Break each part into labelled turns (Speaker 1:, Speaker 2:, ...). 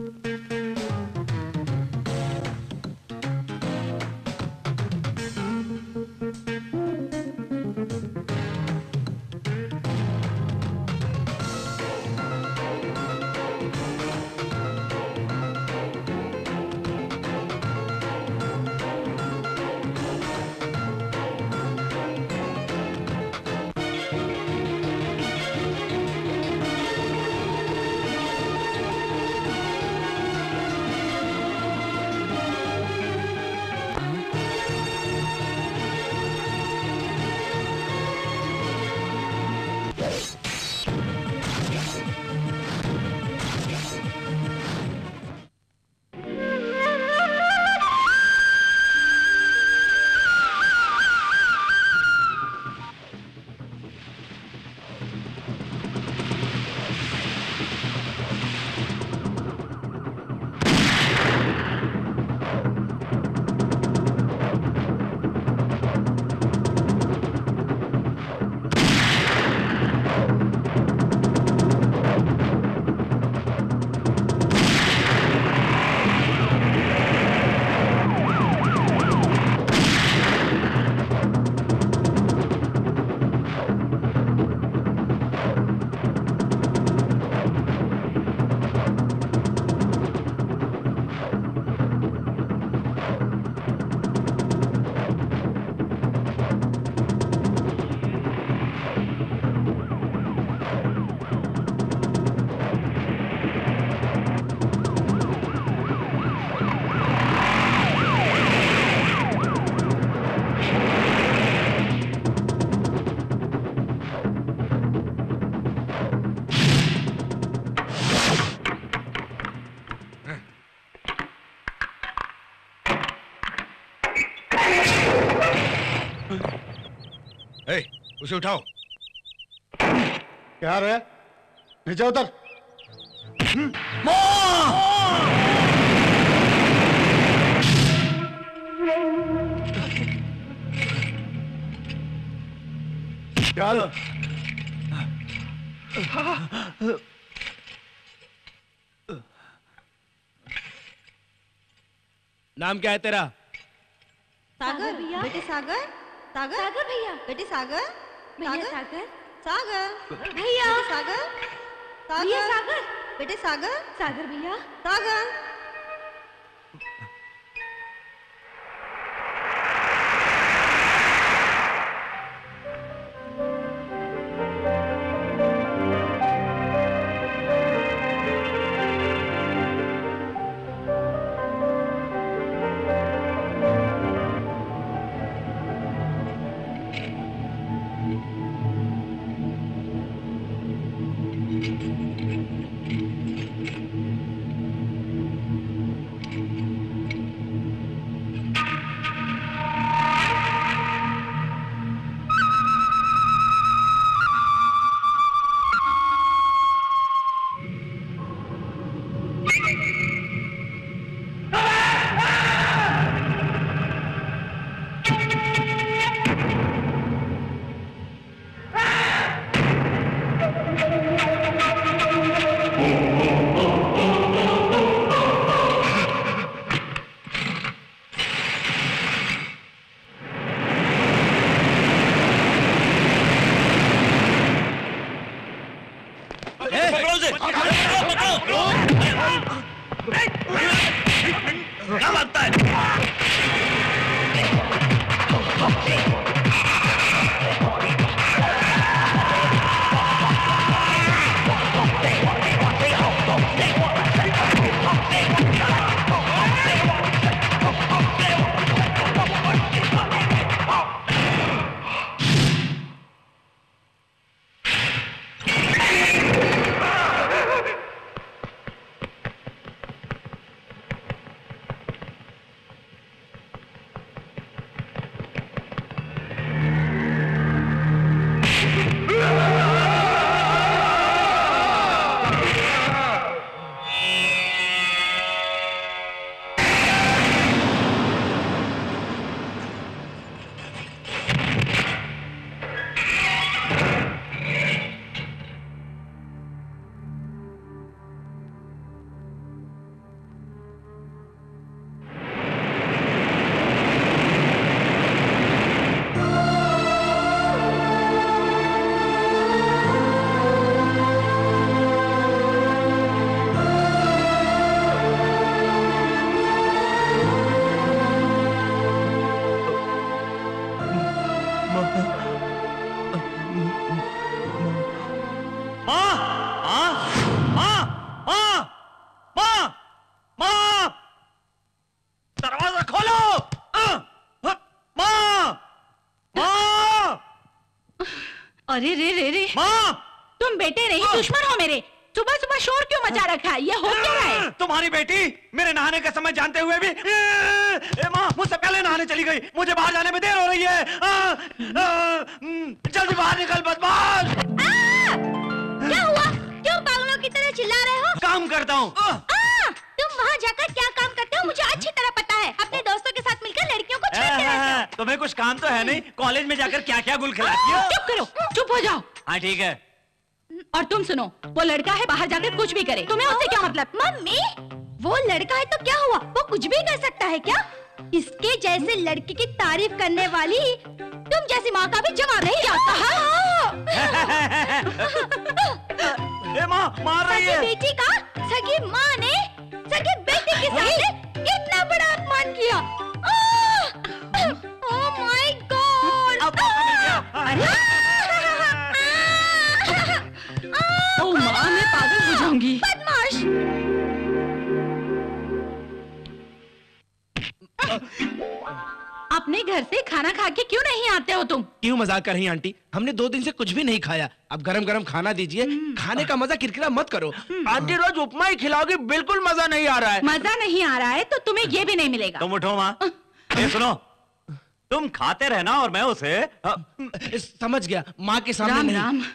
Speaker 1: उसे उठाओ।
Speaker 2: क्या रे? नीचे उतर। चल।
Speaker 3: नाम क्या है तेरा?
Speaker 4: सागर भैया। बेटे सागर। सागर। सागर भैया। बेटे सागर। भैया सागर। सागर भैया। सागर। भैया सागर। बेटे सागर। सागर भैया। सागर।
Speaker 3: माँ, माँ, माँ, माँ, माँ, माँ, दरवाजा खोलो। माँ, माँ,
Speaker 5: अरे रे रे रे,
Speaker 3: माँ,
Speaker 5: तुम बेटे नहीं दुश्मन हो मेरे। सुबह सुबह शोर क्यों मचा रखा है? ये हो क्या रहा है?
Speaker 3: तुम्हारी बेटी मेरे नहाने का समय जानते हुए भी माँ मुझसे पहले नहाने चली गई। मुझे बाहर जाने में देर हो रही है। जल्दी बाहर निकल बदमाश।
Speaker 4: क्या हुआ? क्यों पागलों की तरह चिल्ला रहे हो?
Speaker 3: काम करता हूँ।
Speaker 4: तुम वहाँ जाकर क्या काम करते हो मुझे अच्छी तरह पता है। अपने दोस्तों के साथ मिलकर लड़कियों को छेड़ते रहते हो।
Speaker 3: तुम्हें कुछ काम तो है नहीं? कॉलेज में जाकर क्या क्या गुल खिलाती हो?
Speaker 5: चुप करो, चुप हो जाओ।
Speaker 3: हाँ ठीक है।
Speaker 5: और तुम सुनो, वो लड़का है बाहर जाकर कुछ भी करे, तुम्हें उससे क्या मतलब?
Speaker 4: मम्मी, वो लड़का है तो क्या हुआ? वो कुछ भी कर सकता है क्या? इसके जैसे लड़की की तारीफ करने वाली तुम जैसी माँ का भी जवाब नहीं आता।
Speaker 3: माँ मार रही है।
Speaker 4: बेटी का सगी माँ ने सगी बेटी के सामने इतना बड़ा अपमान किया। ओह माय गॉड।
Speaker 5: ओ माँ, मैं पागल हो जाऊंगी।
Speaker 4: बदमाश।
Speaker 5: अपने घर से खाना खा के क्यों नहीं आते हो तुम?
Speaker 1: क्यों मजाक कर रही हैं आंटी? हमने 2 दिन से कुछ भी नहीं खाया। अब गरम गरम खाना दीजिए। खाने का मजा किरकिरा मत करो।
Speaker 2: आंटी रोज उपमा ही खिलाओगी, बिल्कुल मजा नहीं आ रहा है।
Speaker 5: मजा नहीं आ रहा है तो तुम्हें ये भी नहीं मिलेगा।
Speaker 3: तुम उठो माँ। ये सुनो, तुम खाते रहना और मैं उसे
Speaker 1: समझ गया, माँ के सामने
Speaker 5: राम
Speaker 1: नहीं।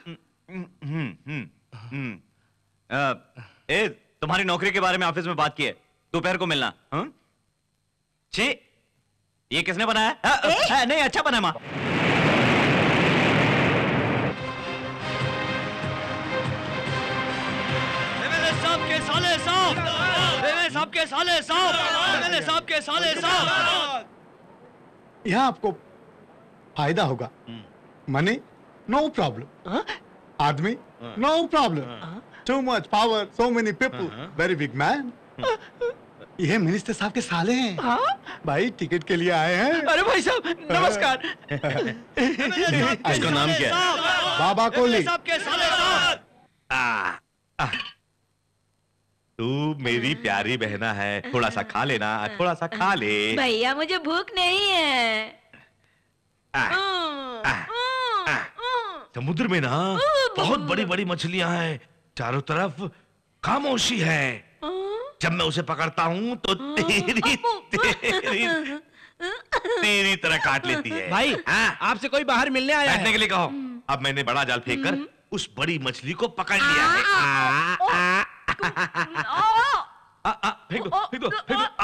Speaker 5: राम।
Speaker 3: ए, तुम्हारी नौकरी के बारे में ऑफिस में बात की है, दोपहर को मिलना। छी, ये किसने बनाया? नहीं अच्छा बना माँ। सबके साले साहब, सबके साले साहब, सबके साले साहब।
Speaker 2: यहाँ आपको फायदा होगा। मनी नो प्रॉब्लम, आदमी no problem. Too much power, so many people, very big man. ये मिनिस्टर साहब के साले हैं। भाई टिकट के लिए आए हैं।
Speaker 3: अरे भाई साहब नमस्कार।
Speaker 2: इसका नाम क्या है? बाबा कोली।
Speaker 3: सबके साले साहब। तू मेरी प्यारी बहना है, थोड़ा सा खा लेना, थोड़ा सा खा ले।
Speaker 4: भैया मुझे भूख नहीं है।
Speaker 1: समुद्र में ना बहुत बड़ी बड़ी मछलियां हैं, चारों तरफ खामोशी है। जब मैं उसे पकड़ता हूँ तो तेरी तरह काट लेती है।
Speaker 2: भाई आपसे कोई बाहर मिलने आया
Speaker 1: बैठने
Speaker 2: है?
Speaker 1: के लिए कहो। अब मैंने बड़ा जाल फेंक कर उस बड़ी मछली को पकड़ लिया है। फेंक दो, फेंक दो, फेंक दो।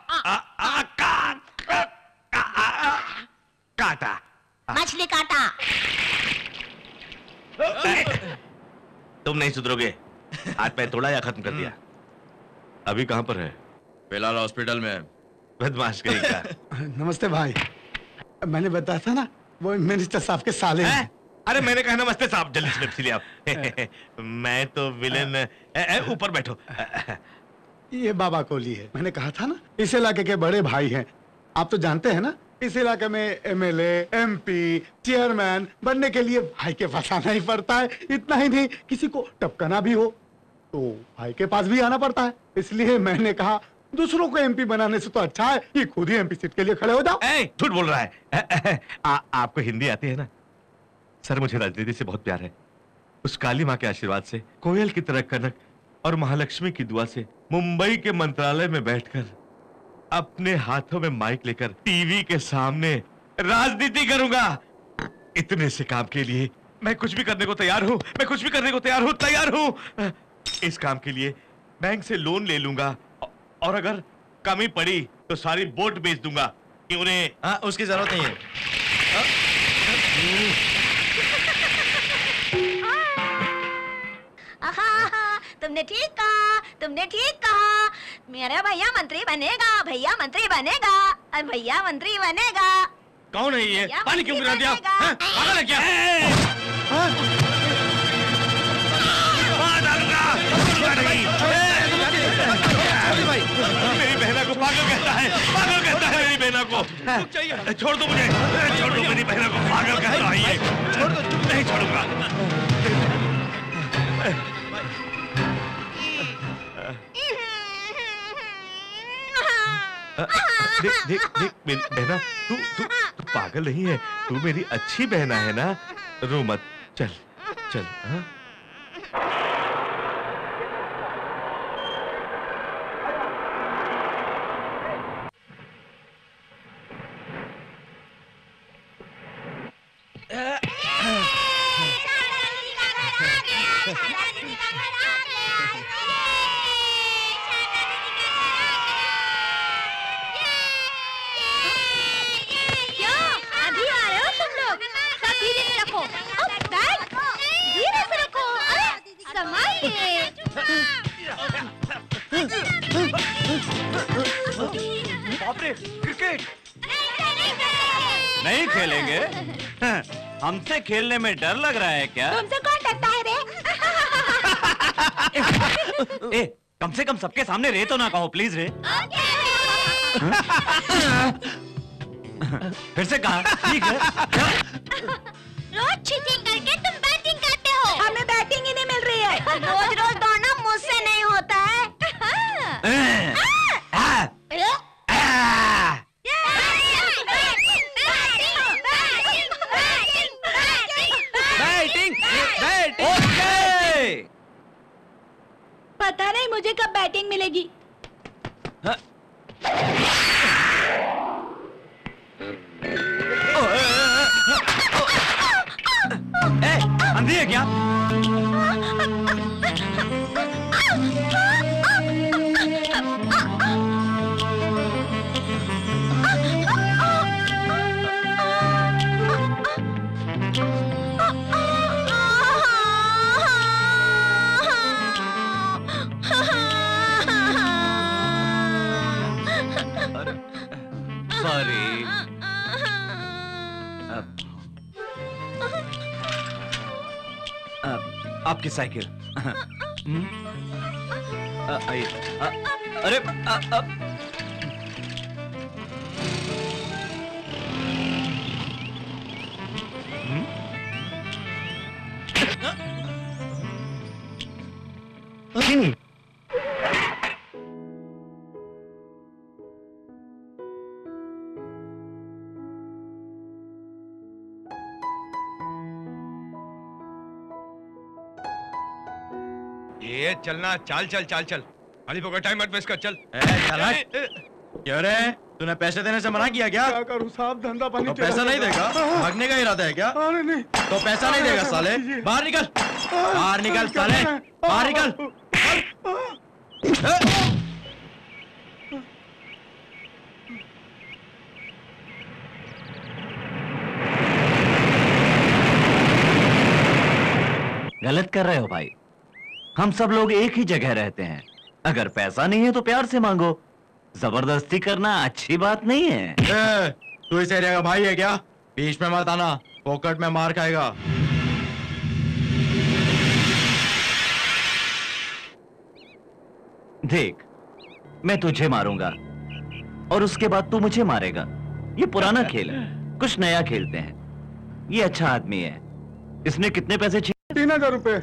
Speaker 1: काटा।
Speaker 4: मछली काटा।
Speaker 1: तुम नहीं सुधरोगे। हाथ पैर तोड़ा या खत्म कर दिया। अभी कहां पर है?
Speaker 6: फिलहाल हॉस्पिटल में है।
Speaker 1: बदमाश कहीं का।
Speaker 2: नमस्ते भाई, मैंने बताया था ना वो मिनिस्टर साहब के साले हैं।
Speaker 1: अरे मैंने कहा नमस्ते साहब, जल्दी से पेप्सी ले आओ। मैं तो विलेन। ऊपर बैठो।
Speaker 2: ये बाबा कोली है। मैंने कहा था ना इस इलाके के बड़े भाई हैं। आप तो जानते हैं ना इस इलाके में एमएलए, एमपी, चेयरमैन बनने के लिए भाई के पास आना ही पड़ता है। इतना ही नहीं, किसी को टपकाना भी हो तो भाई के पास भी आना पड़ता है। इसलिए मैंने कहा दूसरों को एमपी बनाने से तो अच्छा है कि खुद ही एमपी सीट के लिए खड़े हो जाओ।
Speaker 1: झूठ बोल रहा है। आपको हिंदी आती है ना? सर मुझे राजनीति से बहुत प्यार है। उस काली माँ के आशीर्वाद से, कोयल की तरह कनक और महालक्ष्मी की दुआ से मुंबई के मंत्रालय में बैठकर अपने हाथों में माइक लेकर टीवी के सामने राजनीति करूंगा। इतने से काम के लिए मैं कुछ भी करने को तैयार हूं। मैं कुछ भी करने को तैयार हूं। इस काम के लिए बैंक से लोन ले लूंगा और अगर कमी पड़ी तो सारी बोट बेच दूंगा कि उन्हें
Speaker 6: उसकी जरूरत नहीं है।
Speaker 4: तुमने ठीक कहा। मेरा भैया मंत्री बनेगा। भैया मंत्री बनेगा।
Speaker 1: कौन है ये? पानी क्यों गिरा दिया? पागल है क्या? मेरी बहना को पागल कहता है। मेरी बहना को छोड़ दो मुझे। मेरी बहना को पागल कहता है ये। छोड़ दो। नहीं छोड़ूंगा। देख देख देख मेरी बहना, तू तू तू पागल नहीं है, तू मेरी अच्छी बहना है ना, रो मत, चल चल। हाँ
Speaker 3: क्रिकेट नहीं खेलेंगे? हमसे खेलने में डर लग रहा है क्या?
Speaker 5: तुमसे कौन डरता है रे?
Speaker 3: ए, कम से कम सबके सामने रे तो ना कहो प्लीज रे। फिर से कहा, ठीक है।
Speaker 7: रोज चीटिंग करके तुम बैटिंग करते हो।
Speaker 5: हमें बैटिंग ही नहीं मिल रही है।
Speaker 7: रोज रोज दौड़ना मुझसे नहीं होता है।
Speaker 5: पता नहीं मुझे कब बैटिंग मिलेगी।
Speaker 3: अंधी है क्या? सॉरी। आपकी साइकिल। अरे
Speaker 6: ये चलना, चाल चल चाल चल, खाली फोकट टाइम मत वेस्ट कर, चल।
Speaker 8: क्यों रे, तूने पैसे देने से मना किया क्या?
Speaker 2: क्या करूं साहब, धंधा पानी
Speaker 8: तो पैसा नहीं देगा? भागने का इरादा है क्या?
Speaker 2: अरे नहीं,
Speaker 8: तो पैसा नहीं देगा साले, बाहर निकल, बाहर निकल साले, बाहर निकल।
Speaker 3: गलत कर रहे हो भाई, हम सब लोग एक ही जगह रहते हैं। अगर पैसा नहीं है तो प्यार से मांगो, जबरदस्ती करना अच्छी बात नहीं है।
Speaker 8: तू इस एरिया का भाई है क्या? बीच में मत आना, पॉकेट में मार खाएगा।
Speaker 3: देख, मैं तुझे मारूंगा और उसके बाद तू मुझे मारेगा। ये पुराना खेल है, कुछ नया खेलते हैं। ये अच्छा आदमी है, इसने कितने पैसे
Speaker 2: 3000 रुपए।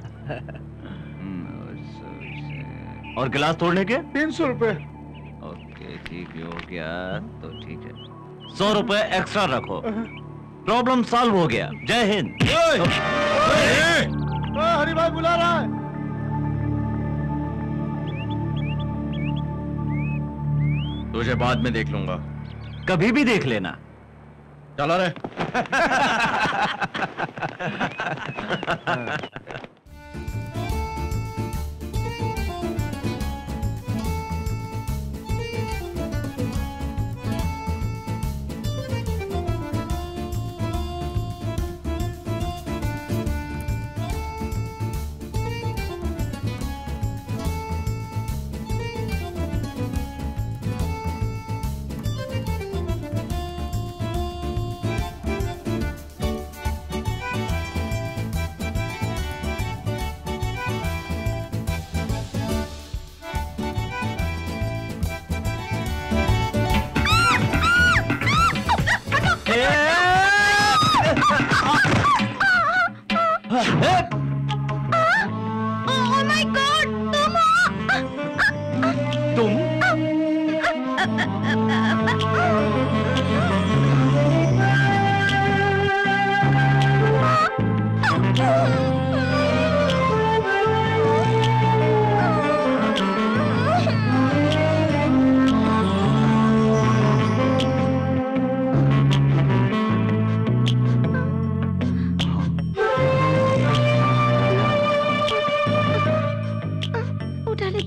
Speaker 3: और गिलास तोड़ने के
Speaker 2: 300 रुपए।
Speaker 3: ओके ठीक हो गया तो ठीक है, 100 रुपए एक्स्ट्रा रखो। प्रॉब्लम सॉल्व हो गया। जय हिंद।
Speaker 2: हरि भाई बुला रहा है।
Speaker 8: तुझे बाद में देख लूंगा।
Speaker 3: कभी भी देख लेना।
Speaker 8: चला रे।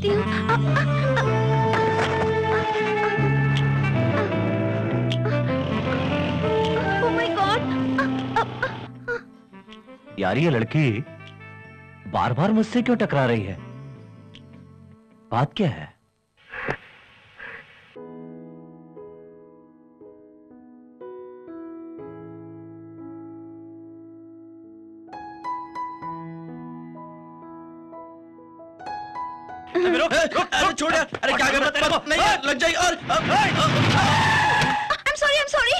Speaker 7: देती हूँ। Oh my god.
Speaker 3: यार ये लड़की बार बार मुझसे क्यों टकरा रही है? बात क्या है?
Speaker 8: अरे छोड़ यार, अरे क्या कर रहा है? नहीं यार, लग जाएगी। और
Speaker 7: I'm sorry।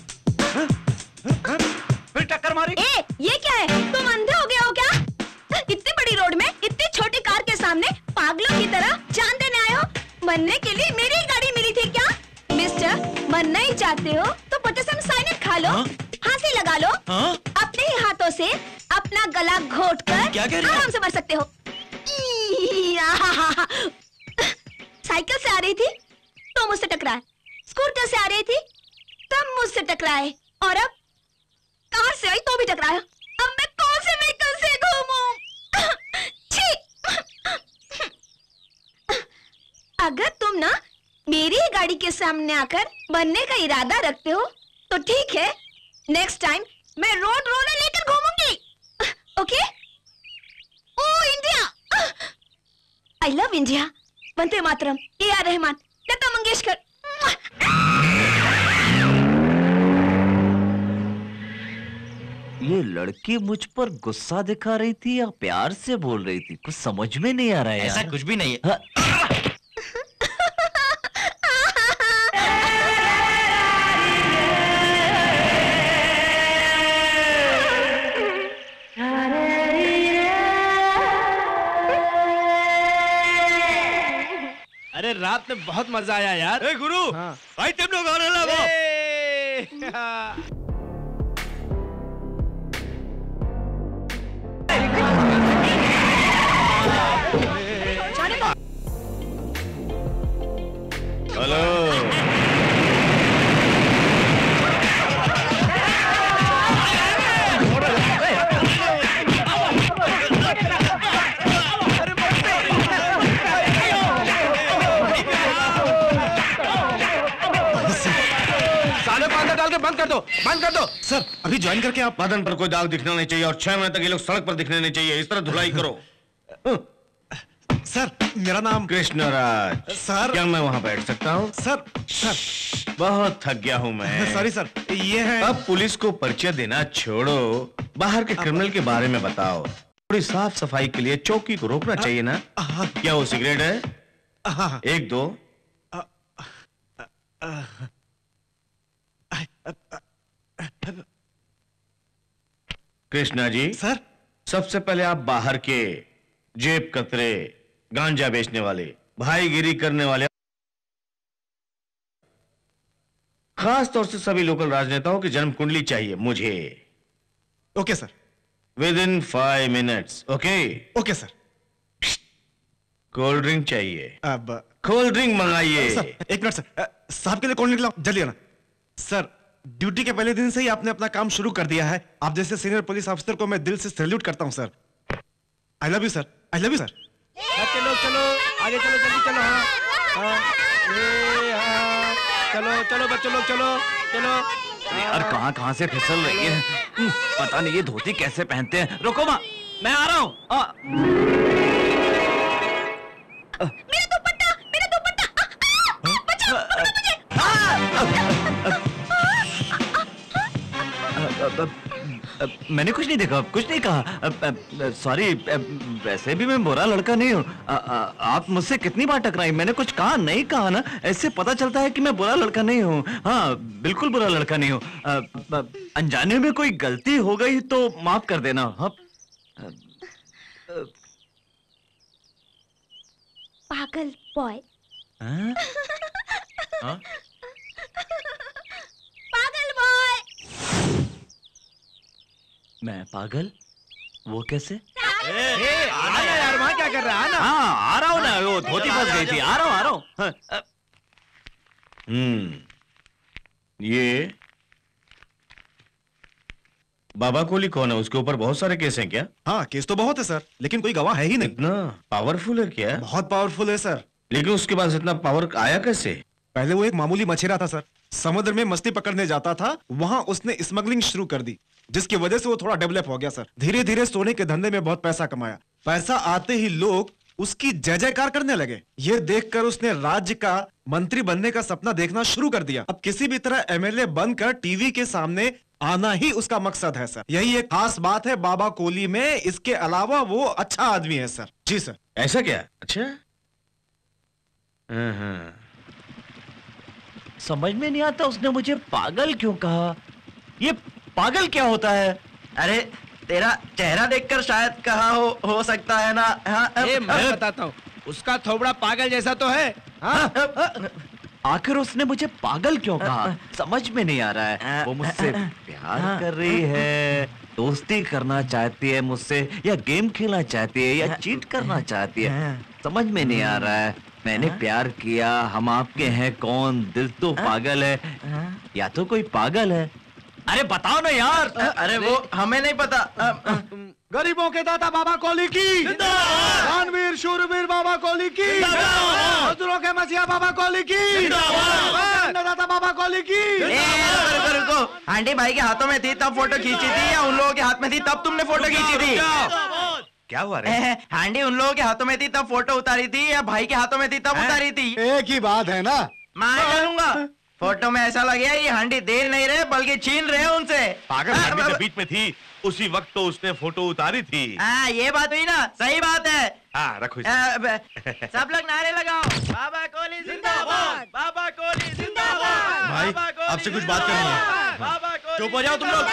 Speaker 3: फिर टक्कर मारी?
Speaker 7: ए, ये क्या है? तुम अंधे हो गए हो क्या? इतनी बड़ी रोड में इतनी छोटी कार के सामने पागलों की तरह जान देने आए हो? मरने के लिए मेरी ही गाड़ी मिली थी क्या? मिस्टर, मरना ही चाहते हो तो पोटेशियम साइनेट खा लो, फांसी लगा लो, अपने ही हाथों से अपना गला घोट कर आराम से मर सकते हो। साइकिल से आ रही थी तो मुझसे टकराए, स्कूटर से आ रही थी तब मुझसे टकराए, और अब कार से आई तो भी टकराया। अब मैं कौन से व्हीकल से घूमूं? छी! अगर तुम ना मेरी ही गाड़ी के सामने आकर बनने का इरादा रखते हो तो ठीक है, नेक्स्ट टाइम मैं रोड रोलर लेकर घूमूंगी। Okay? Oh India! I love India. Vande Mataram, A R. Rahman, Lata Mangeshkar.
Speaker 3: ये लड़की मुझ पर गुस्सा दिखा रही थी या प्यार से बोल रही थी? कुछ समझ में नहीं आ रहा है यार।
Speaker 8: ऐसा कुछ भी नहीं है।
Speaker 9: अरे रात में बहुत मजा आया यार।
Speaker 6: ए गुरु, भाई तुम लोग आने लगा।
Speaker 1: हेलो।
Speaker 8: बंद कर दो। सर अभी ज्वाइन करके आप।
Speaker 1: बदन पर कोई दाग दिखना नहीं चाहिए और 6 महीने तक ये लोग सड़क पर दिखने नहीं चाहिए। इस तरह धुलाई करो।
Speaker 8: सर मेरा नाम
Speaker 1: कृष्णराज।
Speaker 8: सर
Speaker 1: क्या मैं वहां बैठ सकता हूँ?
Speaker 8: सर
Speaker 1: बहुत थक गया हूँ मैं।
Speaker 8: सॉरी सर, ये है।
Speaker 1: अब पुलिस को परिचय देना छोड़ो, बाहर के क्रिमिनल के बारे में बताओ। थोड़ी साफ सफाई के लिए चौकी को रोकना चाहिए ना? क्या वो सिगरेट है? 1 2। कृष्णा जी।
Speaker 8: सर
Speaker 1: सबसे पहले आप बाहर के जेब कतरे, गांजा बेचने वाले, भाईगिरी करने वाले, खास तौर से सभी लोकल राजनेताओं की जन्म कुंडली चाहिए मुझे।
Speaker 8: Okay sir.
Speaker 1: Within 5 minutes. Okay?
Speaker 8: Okay sir.
Speaker 1: Cold drink चाहिए।
Speaker 8: अब
Speaker 1: कोल्ड ड्रिंक मंगाइए।
Speaker 8: सर 1 मिनट सर, साहब के लिए कोल्ड ड्रिंक लाओ, जल्दी आना। सर ड्यूटी के पहले दिन से ही आपने अपना काम शुरू कर दिया है। आप जैसे सीनियर पुलिस ऑफिसर को मैं दिल से सैल्यूट करता हूं sir. I love you sir, I love you sir.
Speaker 9: चलो चलो आगे चलो, जल्दी चलो। चलो चलो बच्चों लोग, चलो चलो।
Speaker 3: यार कहां से फिसल रही है? पता नहीं ये धोती कैसे पहनते हैं। रुको माँ, मैं आ रहा हूँ।
Speaker 7: मेरा दुपट्टा, मेरा दुपट्टा! बचाओ, पकड़ो मुझे!
Speaker 3: मैंने कुछ नहीं देखा, कुछ नहीं कहा। सॉरी, वैसे भी मैं बुरा लड़का नहीं हूँ। आप मुझसे कितनी बार टकराई, मैंने कुछ कहा नहीं कहा ना? ऐसे पता चलता है कि मैं बुरा लड़का नहीं हूँ। हाँ, बिल्कुल बुरा लड़का नहीं हूँ। अनजाने में कोई गलती हो गई तो माफ कर देना। हाँ।
Speaker 7: पागल बॉय। पागल बॉय।
Speaker 3: मैं पागल? वो कैसे?
Speaker 9: आना यार, वहाँ क्या कर रहा है?
Speaker 3: हाँ, आ रहा हूँ ना, वो धोती फंस गई थी। आ रहा हूँ।
Speaker 1: ये
Speaker 10: बाबा कोहली कौन है? उसके ऊपर बहुत सारे केस हैं क्या?
Speaker 8: हाँ, केस तो बहुत है सर, लेकिन कोई गवाह है ही नहीं।
Speaker 10: इतना पावरफुल है क्या?
Speaker 8: बहुत पावरफुल है सर।
Speaker 10: लेकिन उसके पास इतना पावर आया कैसे?
Speaker 8: पहले वो एक मामूली मछेरा था सर, समुद्र में मछली पकड़ने जाता था, वहां उसने स्मगलिंग शुरू कर दी, जिसकी वजह से वो थोड़ा डेवलप हो गया सर। धीरे धीरे सोने के धंधे में बहुत पैसा कमाया। पैसा आते ही लोग उसकी जय जयकार करने लगे। ये देखकर उसने राज्य का मंत्री बनने का सपना देखना शुरू कर दिया। अब किसी भी तरह एमएलए बनकर टीवी के सामने आना ही उसका मकसद है सर। यही एक खास बात है बाबा कोहली में। इसके अलावा वो अच्छा आदमी है सर। जी सर।
Speaker 10: ऐसा क्या? अच्छा,
Speaker 3: समझ में नहीं आता उसने मुझे पागल क्यों कहा। ये पागल क्या होता है?
Speaker 11: अरे तेरा चेहरा देखकर शायद कहा हो सकता है ना।
Speaker 9: मैं बताता हूँ, उसका थोबड़ा पागल जैसा तो है।
Speaker 3: आखिर उसने मुझे पागल क्यों कहा, समझ में नहीं आ रहा है। वो मुझसे प्यार कर रही है, दोस्ती करना चाहती है मुझसे, या गेम खेलना चाहती है, या चीट करना चाहती है, समझ में नहीं आ रहा है। मैंने प्यार किया, हम आपके हैं कौन, दिल तो पागल है, या तो कोई पागल है। अरे बताओ ना यार।
Speaker 11: अरे वो हमें नहीं पता।
Speaker 2: गरीबों के दाता बाबा कोहली की, दानवीर शूरवीर बाबा कोहली की, मजदूरों के मसीहा बाबा कोहली की, दाता बाबा कोहली की।
Speaker 11: रुको, आंटी भाई के हाथों में थी तब फोटो खींची थी, या उन लोगों के हाथ में थी तब तुमने फोटो खींची थी?
Speaker 1: क्या हुआ रे?
Speaker 11: हांडी उन लोगों के हाथों में थी तब फोटो उतारी थी, या भाई के हाथों में थी तब उतारी थी?
Speaker 2: एक ही बात है ना।
Speaker 11: मैं करूंगा। फोटो में ऐसा लगे ये हांडी दे नहीं रहे बल्कि छीन रहे हैं उनसे।
Speaker 1: पागल, हांडी जब बीच में थी उसी वक्त तो उसने फोटो उतारी थी।
Speaker 11: ये बात हुई ना, सही बात है।
Speaker 1: हाँ, रखो
Speaker 11: सब लोग नारे लगाओ, बाबा कोहली जिंदाबाद, बाबा कोहली जिंदाबाद।
Speaker 10: भाई आपसे कुछ बात करनी है।
Speaker 11: चुप हो जाओ तुम लोग।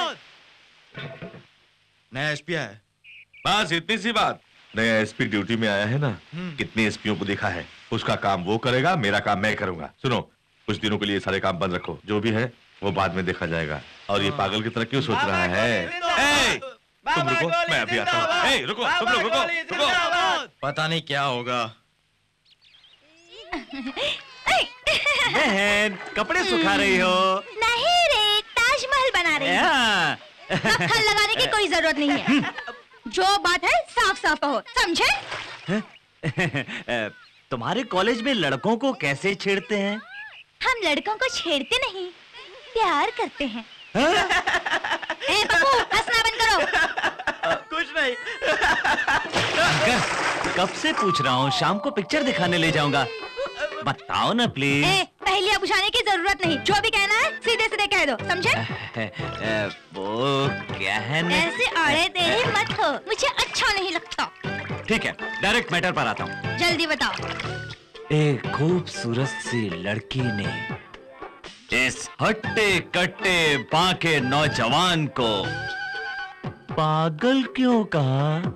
Speaker 10: नया एसपी आया है।
Speaker 1: बस इतनी सी बात। नया एसपी ड्यूटी में आया है ना, कितने एसपीओ को देखा है। उसका काम वो करेगा, मेरा काम मैं करूंगा। सुनो, कुछ दिनों के लिए सारे काम बंद रखो, जो भी है वो बाद में देखा जाएगा। और ये पागल की तरह क्यों सोच रहा है? तुम रुको, मैं अभी आता हूँ। रुको, तुम लोग रुको।
Speaker 10: पता नहीं क्या होगा।
Speaker 3: बहन, कपड़े सुखा रही हो?
Speaker 7: नहीं रे, ताजमहल बना रही हूँ। मक्खन लगाने की कोई जरूरत नहीं है। जो बात है साफ साफ कहो, समझे?
Speaker 3: तुम्हारे कॉलेज में लड़कों को कैसे छेड़ते हैं?
Speaker 7: हम लड़कों को छेड़ते नहीं, प्यार करते हैं। पप्पू, हंसना बंद करो।
Speaker 11: कुछ नहीं।
Speaker 3: कब से पूछ रहा हूँ, शाम को पिक्चर दिखाने ले जाऊंगा। बताओ ना प्लीज।
Speaker 7: पहेलियां बुझाने की जरूरत नहीं, जो भी कहना है सीधे सीधे कह दो, समझे?
Speaker 3: वो क्या है ना?
Speaker 7: ऐसे आड़े टेढ़े मत हो, मुझे अच्छा नहीं लगता।
Speaker 3: ठीक है, डायरेक्ट मैटर पर आता हूँ।
Speaker 7: जल्दी बताओ।
Speaker 3: एक खूबसूरत सी लड़की ने इस हट्टे कट्टे बांके नौजवान को पागल क्यों कहा?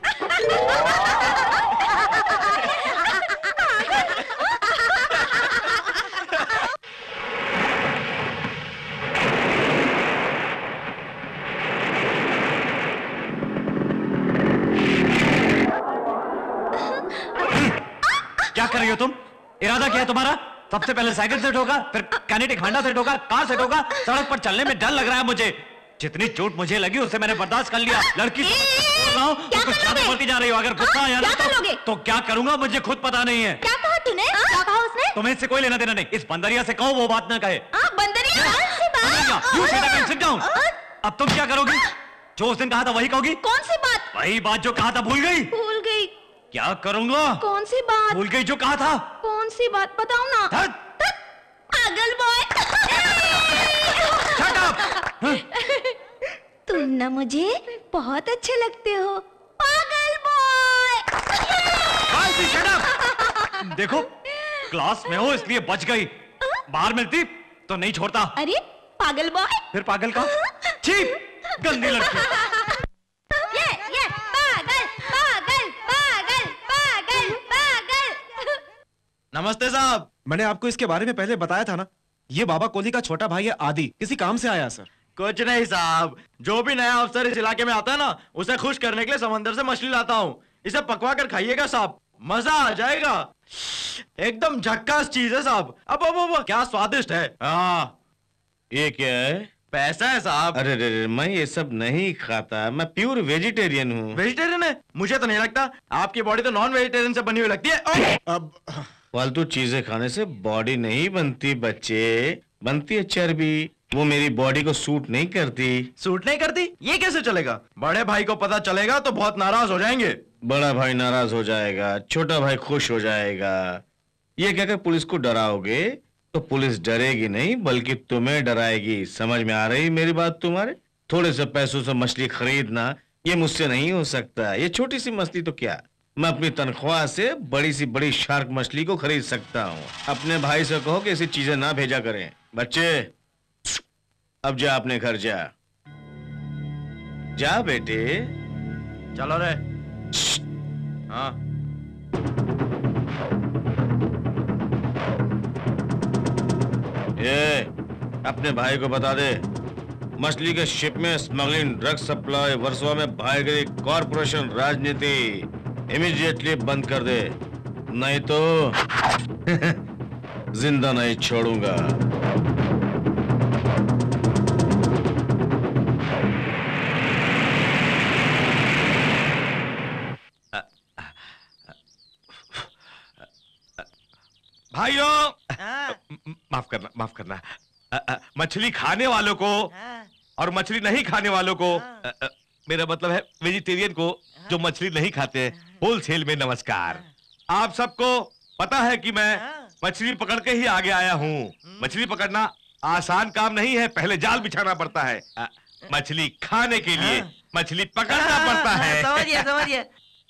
Speaker 3: क्या कर रही हो तुम? इरादा क्या है तुम्हारा? सबसे पहले साइकिल से ठोका, फिर कैनेटिक हांडा से ठोका, कार से ठोका। सड़क पर चलने में डर लग रहा है मुझे। जितनी चोट मुझे लगी उससे मैंने बर्दाश्त कर लिया। लड़की बोल रहा हूं, तुम कुछ ज्यादा बढ़ती जा रही हो। अगर गुस्सा आया ना तो क्या करूंगा मुझे खुद पता नहीं है।
Speaker 7: क्या कहा तूने? क्या कहा उसने?
Speaker 3: तुम्हें इससे कोई लेना देना नहीं। इस बंदरिया से कहो वो बात ना कहे।
Speaker 7: बंदरिया?
Speaker 3: You sit up and sit down. अब तुम क्या करोगी? जो उस दिन कहा था वही कहोगी?
Speaker 7: कौन सी बात?
Speaker 3: वही बात जो कहा था भूल गई?
Speaker 7: भूल गई।
Speaker 3: क्या करूंगा?
Speaker 7: कौन सी बात?
Speaker 3: भूल गई जो कहा था।
Speaker 7: कौन सी बात बताओ ना। पागल बॉय।
Speaker 3: Shut up.
Speaker 7: तुम ना मुझे बहुत अच्छे लगते हो, पागल बॉय।
Speaker 3: Shut up. देखो क्लास में हो इसलिए बच गई, बाहर मिलती तो नहीं छोड़ता।
Speaker 7: अरे पागल बॉय।
Speaker 3: फिर पागल का? चीप गंदी लड़की।
Speaker 7: ये पागल पागल पागल पागल पागल।
Speaker 8: नमस्ते साहब। मैंने आपको इसके बारे में पहले बताया था ना। ये बाबा कोहली का छोटा भाई है आदि, किसी काम से आया सर।
Speaker 11: कुछ नहीं साहब, जो भी नया अफसर इस इलाके में आता है ना, उसे खुश करने के लिए समंदर से मछली लाता हूँ। इसे पकवा कर खाइएगा साहब, मजा आ जाएगा। एकदम झक्कास चीज है साहब। अब क्या स्वादिष्ट है।
Speaker 10: हाँ, ये क्या है?
Speaker 11: पैसा है साहब।
Speaker 10: अरे रे, मैं ये सब नहीं खाता, मैं प्योर वेजिटेरियन हूँ।
Speaker 11: वेजिटेरियन है? मुझे तो नहीं लगता, आपकी बॉडी तो नॉन वेजिटेरियन से बनी हुई लगती है।
Speaker 8: अब
Speaker 10: फालतू चीजें खाने से बॉडी नहीं बनती बच्चे, बनती है चर्बी। वो मेरी बॉडी को सूट नहीं करती।
Speaker 11: सूट नहीं करती? ये कैसे चलेगा? बड़े भाई को पता चलेगा तो बहुत नाराज हो जाएंगे।
Speaker 10: बड़ा भाई नाराज हो जाएगा, छोटा भाई खुश हो जाएगा। ये कहकर पुलिस को डराओगे तो पुलिस डरेगी नहीं बल्कि तुम्हें डराएगी। समझ में आ रही मेरी बात तुम्हारे? थोड़े से पैसों से मछली खरीदना ये मुझसे नहीं हो सकता। ये छोटी सी मछली तो क्या, मैं अपनी तनख्वाह से बड़ी सी बड़ी शार्क मछली को खरीद सकता हूँ। अपने भाई से कहो कि ऐसी चीजें ना भेजा करें। बच्चे अब जा अपने घर जा, जा बेटे।
Speaker 11: चलो रे। हाँ
Speaker 10: ये अपने भाई को बता दे, मछली के शिप में स्मगलिंग, ड्रग सप्लाई, वर्सोवा में भाईगिरी, कॉर्पोरेशन राजनीति इमीडिएटली बंद कर दे, नहीं तो जिंदा नहीं छोड़ूंगा।
Speaker 1: भाइयों माफ करना मछली खाने वालों को और मछली नहीं खाने वालों को, मेरा मतलब है वेजिटेरियन को जो मछली नहीं खाते, होलसेल में नमस्कार। आप सबको पता है कि मैं मछली पकड़ के ही आगे आया हूँ। मछली पकड़ना आसान काम नहीं है, पहले जाल बिछाना पड़ता है। मछली खाने के लिए मछली पकड़ना पड़ता है।
Speaker 11: समझिए।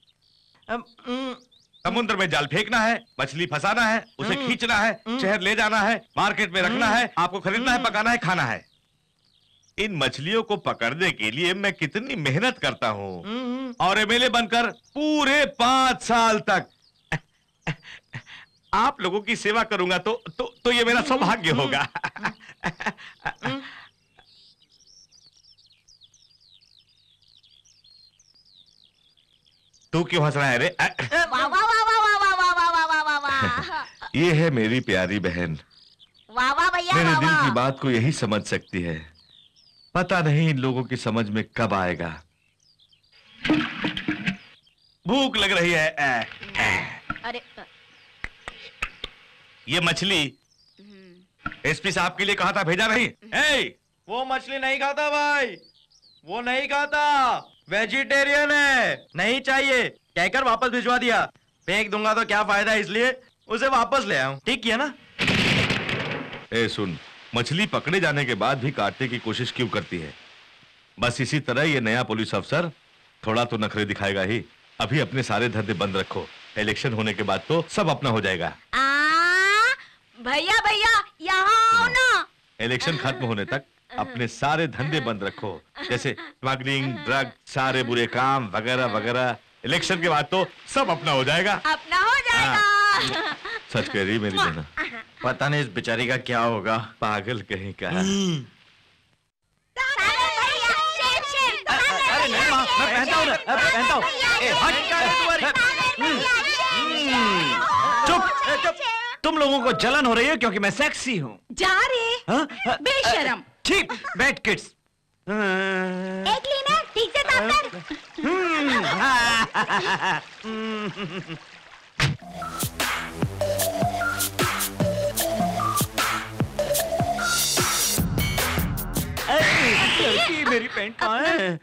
Speaker 1: समुद्र में जाल फेंकना है, मछली फंसाना है, उसे खींचना है, शहर ले जाना है, मार्केट में रखना है, आपको खरीदना है, पकाना है, खाना है। इन मछलियों को पकड़ने के लिए मैं कितनी मेहनत करता हूँ, और एमएलए बनकर पूरे 5 साल तक आप लोगों की सेवा करूंगा तो ये मेरा सौभाग्य होगा। तू क्यों हंस रहा है रे? ये है मेरी प्यारी बहन,
Speaker 7: वाह वाह भैया,
Speaker 1: मेरे दिल की बात को यही समझ सकती है। पता नहीं इन लोगों की समझ में कब आएगा। भूख लग रही है।
Speaker 7: अरे
Speaker 1: ये मछली एसपी साहब के लिए कहा था, भेजा नहीं?
Speaker 11: वो मछली नहीं खाता भाई, वो नहीं खाता, वेजिटेरियन है, नहीं चाहिए कहकर वापस भिजवा दिया। फेंक दूंगा तो क्या फायदा, इसलिए उसे वापस ले आऊं। ठीक किया ना?
Speaker 1: सुन, मछली पकड़े जाने के बाद भी काटने की कोशिश क्यों करती है? बस इसी तरह ये नया पुलिस अफसर थोड़ा तो नखरे दिखाएगा ही। अभी अपने सारे धंधे बंद रखो, इलेक्शन होने के बाद तो सब अपना हो जाएगा।
Speaker 7: भैया यहाँ आओ ना।
Speaker 1: इलेक्शन खत्म होने तक अपने सारे धंधे बंद रखो, जैसे स्मगलिंग, ड्रग, सारे बुरे काम वगैरह वगैरह। इलेक्शन के बाद तो सब अपना हो जाएगा।
Speaker 7: अपना हो जाएगा।
Speaker 1: सच कह रही मेरी बहना।
Speaker 11: पता नहीं इस बेचारी का क्या होगा,
Speaker 1: पागल कहीं का।
Speaker 11: अरे नहीं माँ, मैं पहनता हूँ।
Speaker 3: चुप, तुम लोगों को जलन हो रही है क्योंकि मैं सेक्सी हूँ।
Speaker 5: जा रे बेशरम।
Speaker 3: ठीक, बैड किड्स।
Speaker 7: एक लीना ठीक से साफ कर।
Speaker 3: लड़की, मेरी पैंट कहाँ है?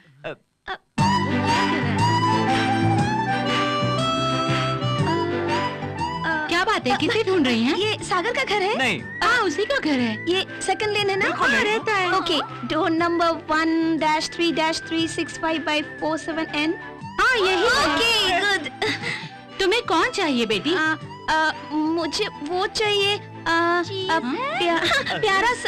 Speaker 5: क्या बात है, किसे ढूंढ रही हैं?
Speaker 7: ये सागर का घर है?
Speaker 3: नहीं।
Speaker 5: उसी का घर है।
Speaker 7: ये सेकंड लेन है ना?
Speaker 5: हाँ, रहता है।
Speaker 7: Okay, door number 1-3-36547N।
Speaker 5: हाँ, यही है।
Speaker 7: Okay, good.
Speaker 5: तुम्हें कौन चाहिए बेटी?
Speaker 7: मुझे वो चाहिए, प्यारा सा,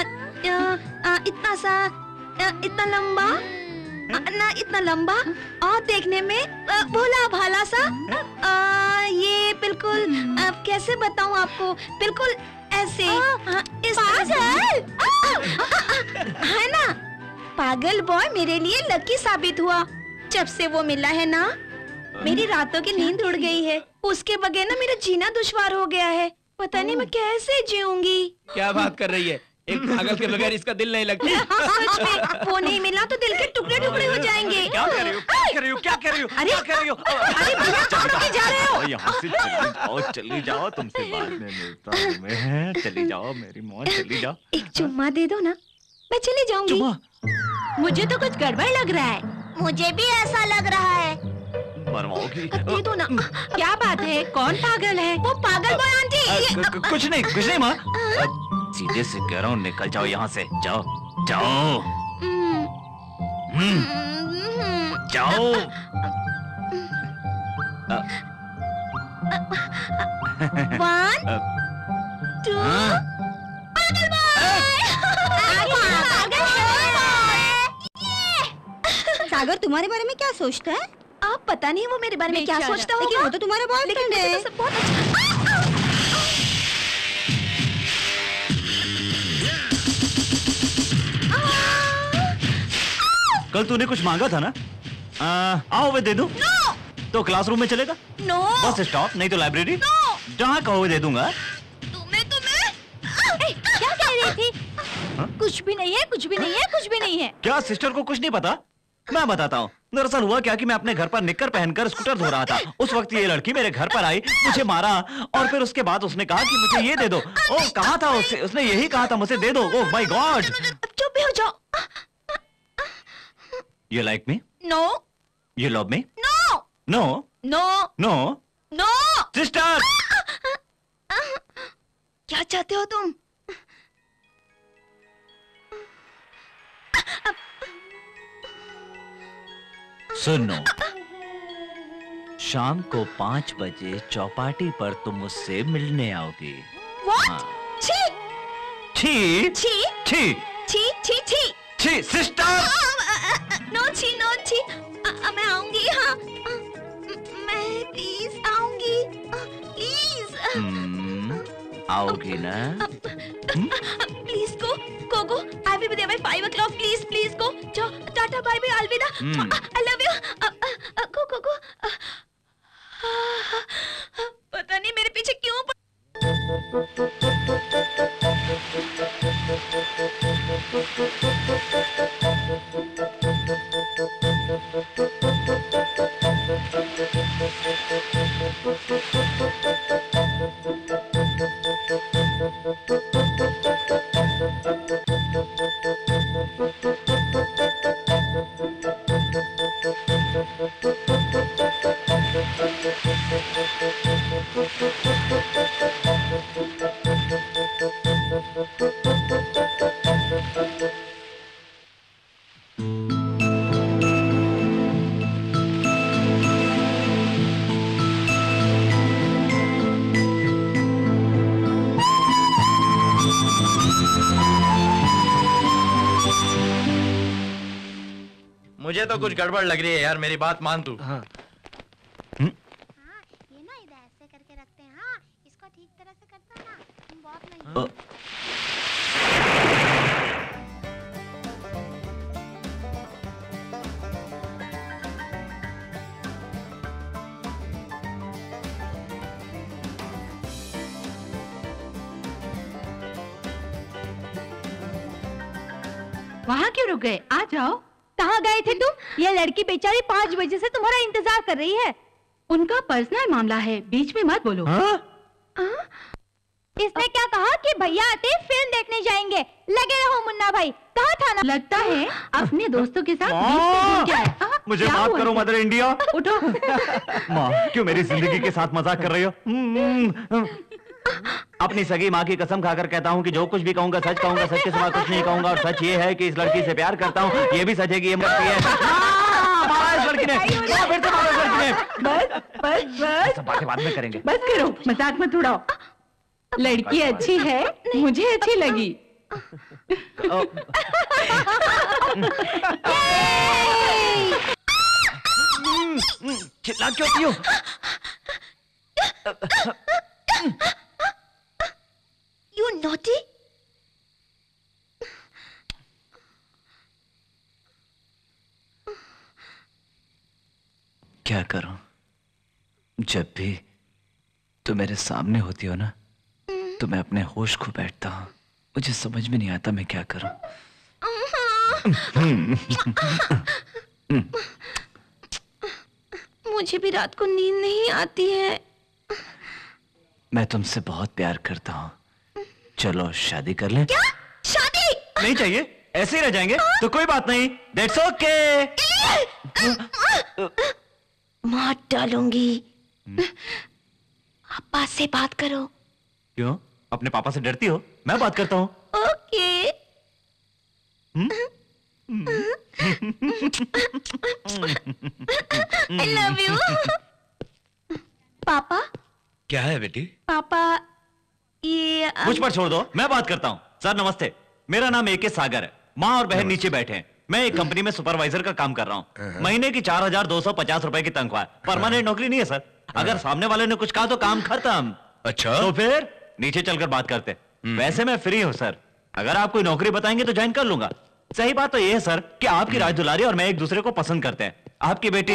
Speaker 7: इतना लंबा, ना इतना लंबा और देखने में भोला भाला सा। ये बिल्कुल, कैसे बताऊं आपको, बिल्कुल ऐसे पागल है ना? पागल बॉय मेरे लिए लकी साबित हुआ। जब से वो मिला है ना, मेरी रातों की नींद उड़ गई है। उसके बगैर ना मेरा जीना दुश्वार हो गया है। पता नहीं मैं कैसे जीऊंगी।
Speaker 9: क्या बात कर रही है? एक पागल के बगैर इसका दिल नहीं लगता।
Speaker 7: सच में वो नहीं मिला तो दिल के टुकड़े टुकड़े हो जाएंगे।
Speaker 3: क्या कह रही हो? क्या कह रही हो? क्या कह रही हो?
Speaker 7: अरे
Speaker 3: क्या कह रही हो?
Speaker 7: अरे भैया कहाँ जा रहे हो?
Speaker 3: यहाँ से चली जाओ, तुमसे बाद में मिलता हूँ मैं। चली जाओ मेरी मौत, चली जाओ।
Speaker 7: एक चुम्मा दे दो ना, मैं चली जाऊंगी।
Speaker 3: चुम्मा?
Speaker 5: मुझे तो कुछ गड़बड़ लग रहा है।
Speaker 7: मुझे भी ऐसा लग रहा है।
Speaker 3: मरवाओगी?
Speaker 7: दे दो ना।
Speaker 5: क्या बात है? कौन पागल है?
Speaker 7: वो पागल बॉय आंटी।
Speaker 3: कुछ नहीं माँ। सीधे से कह रहा हूँ, निकल जाओ यहाँ से। जाओ जाओ जाओ।
Speaker 7: वन टू पागल
Speaker 4: सागर तुम्हारे बारे में क्या सोचता है?
Speaker 7: आप पता नहीं वो मेरे बारे में क्या सोचता होगा।
Speaker 4: लेकिन वो तो तुम्हारा बॉयफ्रेंड है।
Speaker 7: लेकिन बहुत अच्छा।
Speaker 3: कल तूने कुछ मांगा था ना? आओ मैं दे दूं।
Speaker 7: नो।
Speaker 3: तो क्लासरूम में चलेगा?
Speaker 7: नो।
Speaker 3: बस स्टॉप, नहीं तो लाइब्रेरी।
Speaker 7: नो।
Speaker 3: जहाँ कहोगे दे दूंगा।
Speaker 7: क्या कह रही थी? कुछ भी नहीं है, कुछ भी नहीं है, कुछ भी नहीं है।
Speaker 3: क्या सिस्टर को कुछ नहीं पता? मैं बताता हूँ। दरअसल हुआ क्या कि मैं अपने घर पर निक्कर पहनकर स्कूटर धो रहा था। उस वक्त ये लड़की मेरे घर पर आई, मुझे मारा और फिर उसके बाद उसने कहा कि मुझे ये दे दो। ओ कहा था उसने यही कहा था मुझे दे दो। Oh my god.
Speaker 7: चुप भी हो जाओ।
Speaker 3: You like me?
Speaker 7: No.
Speaker 3: You love me?
Speaker 7: No.
Speaker 3: No.
Speaker 7: No.
Speaker 3: No.
Speaker 7: No.
Speaker 3: Sister.
Speaker 7: क्या चाहते हो तुम?
Speaker 3: सुनो, शाम को 5 बजे चौपाटी पर तुम मुझसे मिलने आओगी।
Speaker 7: What? छी।
Speaker 3: छी?
Speaker 7: छी।
Speaker 3: छी।
Speaker 7: छी छी छी।
Speaker 3: छी सिस्टर।
Speaker 7: नो छी नो छी। मैं आऊंगी। हाँ मैं प्लीज आऊंगी। प्लीज।
Speaker 3: आओगी ना?
Speaker 7: Please go I will be there by 5 o'clock. please go. जाओ, टाटा बाय बाय अलविदा। I love you. go पता नहीं मेरे पीछे क्यों
Speaker 11: मुझे तो कुछ गड़बड़ लग रही है यार, मेरी बात मान तू।
Speaker 12: हाँ। ये ना इधर ऐसे करके रखते हैं। हाँ, इसको ठीक तरह से करता ना, तुम बहुत नहीं।
Speaker 5: वहाँ क्यों रुक गए? आ जाओ।
Speaker 4: कहाँ गए थे तुम? ये लड़की बेचारी 5 बजे से तुम्हारा इंतजार कर रही है।
Speaker 5: उनका पर्सनल मामला है, बीच में मत बोलो।
Speaker 4: इसने क्या कहा कि भैया आते फिल्म देखने जाएंगे। लगे रहो मुन्ना भाई। कहाँ था ना?
Speaker 5: लगता है अपने दोस्तों के साथ बीच में घूम के आए।
Speaker 3: मुझे माफ करो मदर इंडिया।
Speaker 5: उठो।
Speaker 3: माँ क्यों मेरी जिंदगी के साथ मजाक कर रही हो? अपनी सगी माँ की कसम खाकर कहता हूँ कि जो कुछ भी कहूँगा सच कहूँगा, सच के सिवा कुछ नहीं कहूँगा। और सच ये है कि इस लड़की से प्यार करता हूँ। ये भी सच है कि ये मरती है। मारा इस लड़की ने। फिर से मारा इस लड़की ने।
Speaker 5: बस
Speaker 3: सब बातें बाद में करेंगे।
Speaker 5: बस करो, मजाक मत उड़ाओ। लड़की अच्छी है, मुझे अच्छी लगी।
Speaker 3: चिल्ला क्यों रही हो?
Speaker 7: You naughty?
Speaker 3: क्या करूं? जब भी तुम मेरे सामने होती हो ना, तो मैं अपने होश खो बैठता हूँ। मुझे समझ में नहीं आता मैं क्या करूं।
Speaker 7: मुझे भी रात को नींद नहीं आती है।
Speaker 3: मैं तुमसे बहुत प्यार करता हूँ, चलो शादी कर लें।
Speaker 7: क्या शादी?
Speaker 3: नहीं चाहिए, ऐसे ही रह जाएंगे तो कोई बात नहीं, दैट्स ओके।
Speaker 7: मार डालूंगी। पापा से बात करो।
Speaker 3: क्यों, अपने पापा से डरती हो? मैं बात करता हूँ।
Speaker 7: ओके। I love you. पापा।
Speaker 6: क्या है बेटी?
Speaker 7: पापा ये
Speaker 3: मुझ पर छोड़ दो, मैं बात करता हूँ। सर नमस्ते, मेरा नाम AK सागर है। माँ और बहन नीचे बैठे हैं। मैं एक कंपनी में सुपरवाइजर का काम कर रहा हूँ। महीने की 4,250 रुपए की तनख्वाह। परमानेंट नौकरी नहीं है सर। अगर सामने वाले ने कुछ कहा तो काम खत्म।
Speaker 6: अच्छा,
Speaker 3: तो फिर नीचे चलकर बात करते। वैसे मैं फ्री हूँ सर, अगर आप कोई नौकरी बताएंगे तो ज्वाइन कर लूंगा। सही बात तो ये है सर कि आपकी राज दुलारी और मैं एक दूसरे को पसंद करते हैं। आपकी बेटी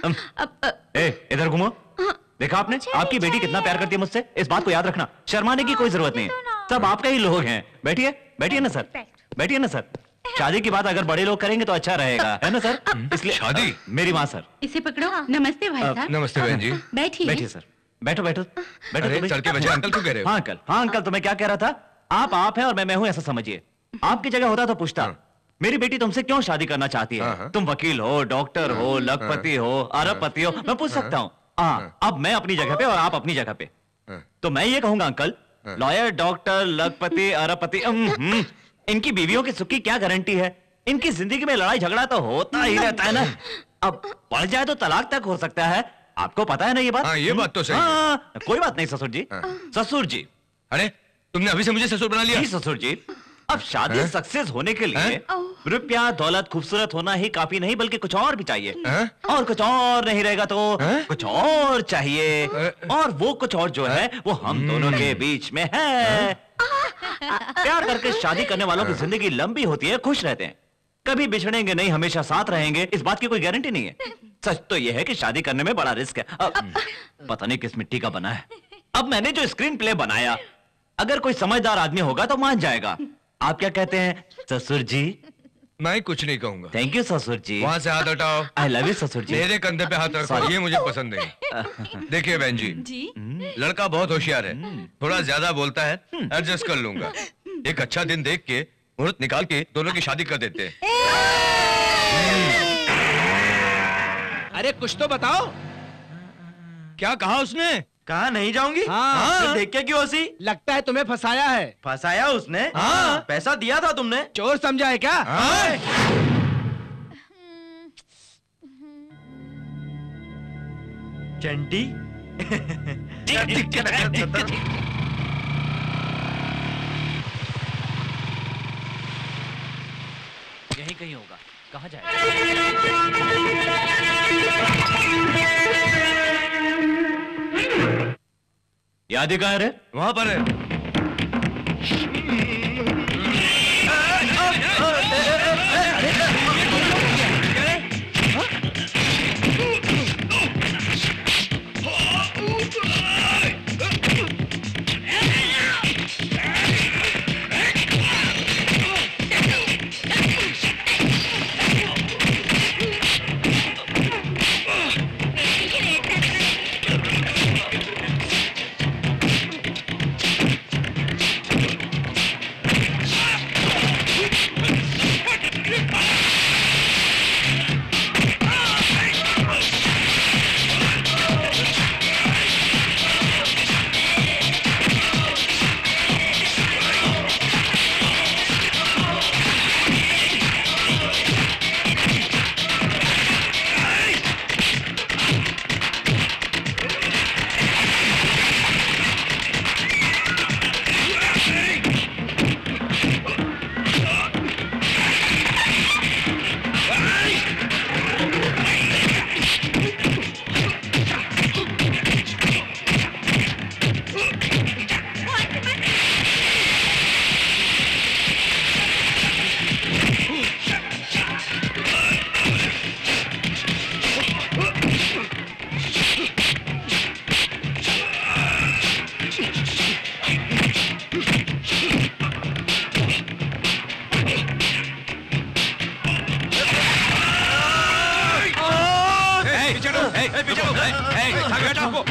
Speaker 3: इधर घूमो। देखा आपने, आपकी बेटी कितना प्यार करती है मुझसे। इस बात को याद रखना, शर्माने की कोई जरूरत नहीं है। सब आपके ही लोग हैं। बैठिए, बैठिए ना सर, बैठिए ना सर। शादी की बात अगर बड़े लोग करेंगे तो अच्छा रहेगा, है ना सर? इसलिए
Speaker 6: शादी?
Speaker 3: मेरी माँ सर।
Speaker 5: इसे पकड़ो। नमस्ते भाई साहब।
Speaker 6: नमस्ते बहन जी।
Speaker 5: बैठिए।
Speaker 3: बैठिए सर, बैठो बैठो बैठो।
Speaker 6: अरे,
Speaker 3: तो
Speaker 6: तड़के बजे अंकल क्यों कह रहे हो?
Speaker 3: हाँ अंकल, हाँ अंकल। तो मैं क्या कह रहा था, आप हैं और मैं हूं, ऐसा समझिए। आपकी जगह होता तो पूछता, मेरी बेटी तुमसे क्यों शादी करना चाहती है? तुम वकील हो, डॉक्टर हो, लखपति हो, अरबपति हो, मैं पूछ सकता हूँ। अब मैं अपनी जगह पे और आप अपनी जगह पे, तो मैं ये कहूंगा अंकल, लॉयर, डॉक्टर, लखपति, अरबपति, इनकी बीवियों की सुख की क्या गारंटी है? इनकी जिंदगी में लड़ाई झगड़ा तो होता ही रहता है ना। अब बढ़ जाए तो तलाक तक हो सकता है। आपको पता है ना ये बात?
Speaker 6: हाँ, ये बात तो सही
Speaker 3: है। कोई बात नहीं ससुर जी। ससुर जी,
Speaker 6: अरे तुमने अभी से मुझे ससुर बना लिया?
Speaker 3: जी ससुर जी, अब शादी सक्सेस होने के लिए रुपया, दौलत, खूबसूरत होना ही काफी नहीं, बल्कि कुछ और भी चाहिए। और कुछ और नहीं रहेगा तो कुछ और चाहिए। और वो कुछ और जो है वो हम दोनों के बीच में है। प्यार करके शादी करने वालों की जिंदगी लंबी होती है, खुश रहते हैं, कभी बिछड़ेंगे नहीं, हमेशा साथ रहेंगे, इस बात की कोई गारंटी नहीं है। सच तो यह है कि शादी करने में बड़ा रिस्क है। पता नहीं किस मिट्टी का बना है। अब मैंने जो स्क्रीन प्ले बनाया, अगर कोई समझदार आदमी होगा तो मान जाएगा। आप क्या कहते हैं ससुर जी?
Speaker 6: मैं कुछ नहीं कहूंगा।
Speaker 3: थैंक यू ससुर जी।
Speaker 6: वहां से हाथ हटाओ।
Speaker 3: आई लव यू ससुर जी।
Speaker 6: मेरे कंधे पे हाथ रखो, ये मुझे पसंद नहीं। देखिए बहन जी, लड़का बहुत होशियार है, थोड़ा ज्यादा बोलता है, एडजस्ट कर लूंगा। एक अच्छा दिन देख के मुहूर्त निकाल के दोनों की शादी कर देते हैं।
Speaker 9: अरे कुछ तो बताओ।
Speaker 11: क्या कहा उसने? कहा नहीं जाऊंगी?
Speaker 9: हाँ।
Speaker 11: फिर देख के क्यों हंसी?
Speaker 9: लगता है तुम्हें फंसाया है।
Speaker 11: फंसाया उसने?
Speaker 9: हाँ।
Speaker 11: पैसा दिया था तुमने?
Speaker 9: चोर समझा है क्या?
Speaker 11: हाँ। चंटी
Speaker 3: यहीं कहीं होगा, कहाँ जाए? याद कहाँ है?
Speaker 6: वहां पर है।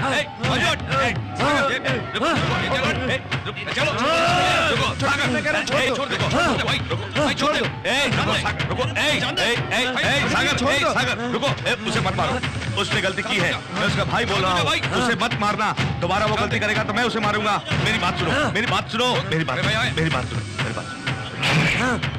Speaker 6: चलो सागर रुको, उसे मत मारो, उसने गलती की है, मैं उसका भाई बोल रहा हूँ, उसे मत मारना, दोबारा वो गलती करेगा तो मैं उसे मारूंगा। मेरी बात सुनो, मेरी बात सुनो, मेरी बात सुनो, मेरी बात सुनो, मेरी बात सुनो।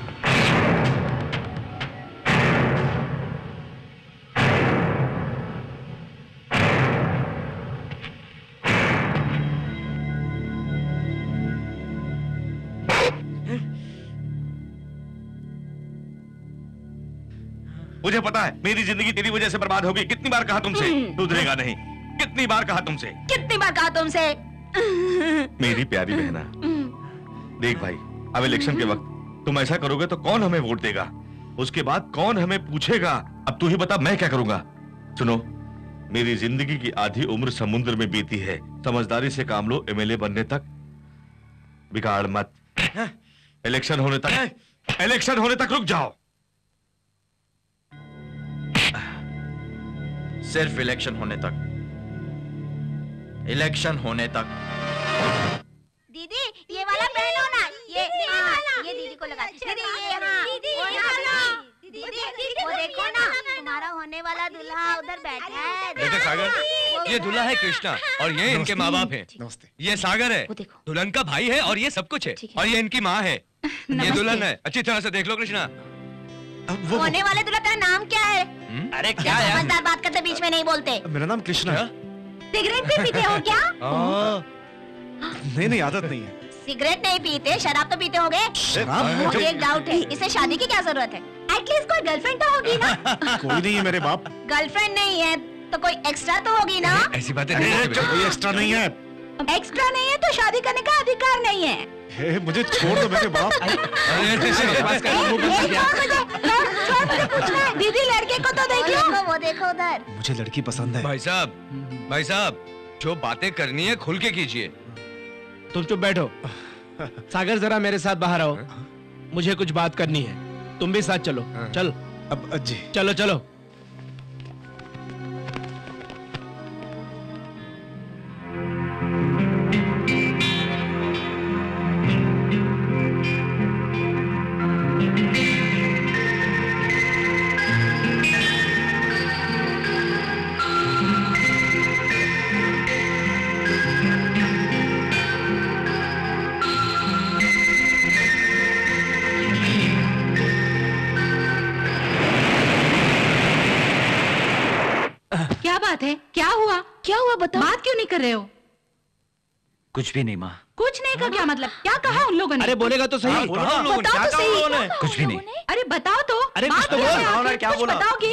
Speaker 6: मुझे पता है मेरी जिंदगी तेरी वजह से बर्बाद होगी। कितनी बार कहा तुमसे, सुधरेगा नहीं। कितनी बार कहा तुमसे,
Speaker 7: कितनी बार कहा तुमसे।
Speaker 1: मेरी प्यारी बहना, देख भाई, अब इलेक्शन के वक्त तुम ऐसा करोगे तो कौन हमें वोट देगा? उसके बाद कौन हमें पूछेगा? अब तू ही बता, मैं क्या करूंगा? सुनो, मेरी जिंदगी की आधी उम्र समुद्र में बीती है। समझदारी से काम लो, एमएलए बनने तक बिगाड़ मत। इलेक्शन होने तक रुक जाओ।
Speaker 11: सिर्फ इलेक्शन होने तक, इलेक्शन होने तक।
Speaker 12: दीदी ये वाला पहनो ना, ये दीदी को लगा। दीदी ये वो देखो ना, तुम्हारा होने वाला दूल्हा उधर बैठा है।
Speaker 6: देखो सागर, ये दूल्हा है कृष्णा और ये इनके माँ बाप हैं। ये सागर है, दुल्हन का भाई है और ये सब कुछ है, और ये इनकी माँ है। ये दुल्हन है, अच्छी तरह से देख लो कृष्णा।
Speaker 7: होने वाले दूल्हा का नाम क्या है?
Speaker 6: अरे क्या है?
Speaker 7: समझदार बात करते बीच में नहीं बोलते।
Speaker 8: मेरा नाम कृष्णा है।
Speaker 7: सिगरेट भी पीते हो क्या?
Speaker 8: नहीं, आदत नहीं है।
Speaker 7: सिगरेट नहीं पीते, शराब तो पीते होगे।
Speaker 8: शराब?
Speaker 7: मुझे एक डाउट है, इसे शादी की क्या जरूरत है? एटलीस्ट कोई गर्लफ्रेंड तो होगी ना?
Speaker 8: कोई नहीं है मेरे बाप।
Speaker 7: गर्लफ्रेंड नहीं है तो कोई एक्स्ट्रा तो होगी ना?
Speaker 6: ऐसी बातें नहीं,
Speaker 8: कोई एक्स्ट्रा नहीं है।
Speaker 7: एक्स्ट्रा नहीं है तो शादी करने का अधिकार नहीं है।
Speaker 8: हे, मुझे छोड़ दो मेरे बाप।
Speaker 7: दीदी लड़के को तो देख लो, वो देखो उधर।
Speaker 8: मुझे लड़की पसंद है।
Speaker 6: भाई साहब, जो बातें करनी है खुल के कीजिए।
Speaker 9: तुम चुप बैठो। सागर जरा मेरे साथ बाहर आओ, मुझे कुछ बात करनी है। तुम भी साथ चलो। चल
Speaker 8: अब जी,
Speaker 9: चलो चलो।
Speaker 5: क्या हुआ बताओ। बात क्यों नहीं कर रहे हो?
Speaker 3: कुछ भी नहीं माँ।
Speaker 5: कुछ नहीं का क्या मतलब? क्या कहा उन लोगों ने?
Speaker 9: अरे बोलेगा तो सही।
Speaker 5: बताओ तो सही।
Speaker 3: कुछ भी नहीं।
Speaker 5: अरे बताओ तो।
Speaker 9: अरे कुछ तो बोल।
Speaker 5: क्या बोला? बताओगे?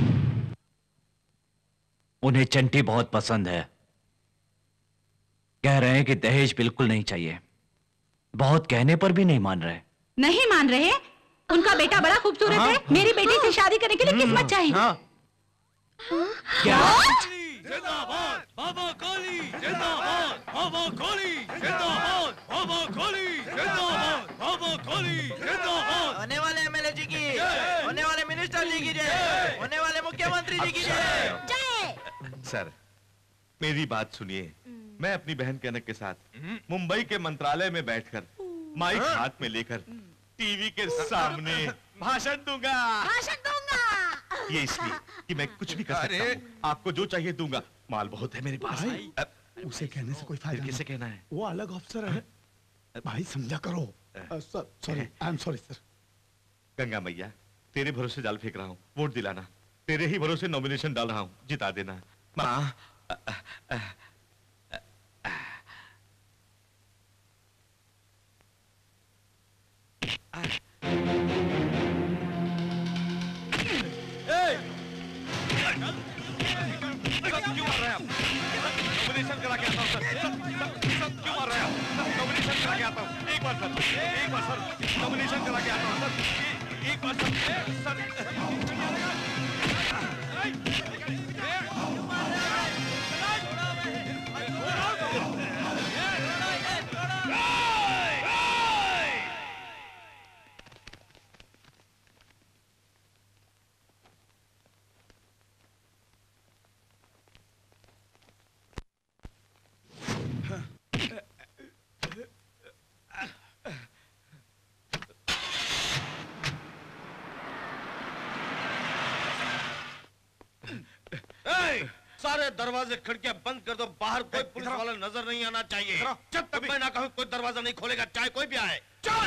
Speaker 3: उन्हें चंटी बहुत पसंद है। कह रहे हैं कि दहेज बिल्कुल नहीं चाहिए। बहुत कहने पर भी नहीं मान रहे।
Speaker 5: नहीं मान रहे? उनका बेटा बड़ा खूबसूरत है, मेरी बेटी से शादी करने के लिए किस्मत चाहिए।
Speaker 9: क्या?
Speaker 6: जिंदाबाद बाबा काली, जिंदाबाद बाबा काली, जिंदाबाद बाबा काली, जिंदाबाद बाबा काली, जिंदाबाद।
Speaker 11: होने वाले एमएलए जी की, होने वाले मिनिस्टर जी की जय, होने वाले मुख्यमंत्री जी की जय।
Speaker 1: सर, मेरी बात सुनिए। मैं अपनी बहन कनक के साथ मुंबई के मंत्रालय में बैठकर माइक हाथ में लेकर टीवी के सामने भाषण दूंगा। ये इसलिए कि मैं कुछ भी कर सकता हूँ। आपको जो चाहिए दूंगा। माल बहुत है मेरे पास।
Speaker 2: उसे कहने से कोई फायदा
Speaker 1: किसे कहना है?
Speaker 2: वो अलग अफसर है। भाई समझा करो। Sorry, I am sorry sir.
Speaker 1: Ganga मैया, तेरे भरोसे जाल फेंक रहा हूँ, वोट दिलाना। तेरे ही भरोसे नॉमिनेशन डाल रहा हूँ, जिता देना। माँ, नॉमिनेशन करा के आता हूँ सर। सब क्यों मार रहे हैं आप? नॉमिनेशन करा के आता हूँ। एक बार सर, नॉमिनेशन करा के आता हूँ सर। एक बार सर।
Speaker 10: सारे दरवाजे खिड़कियां बंद कर दो, बाहर कोई पुलिस वाला नजर नहीं आना चाहिए। जब तक मैं ना कहूं कोई दरवाजा नहीं खोलेगा, चाहे कोई भी आए।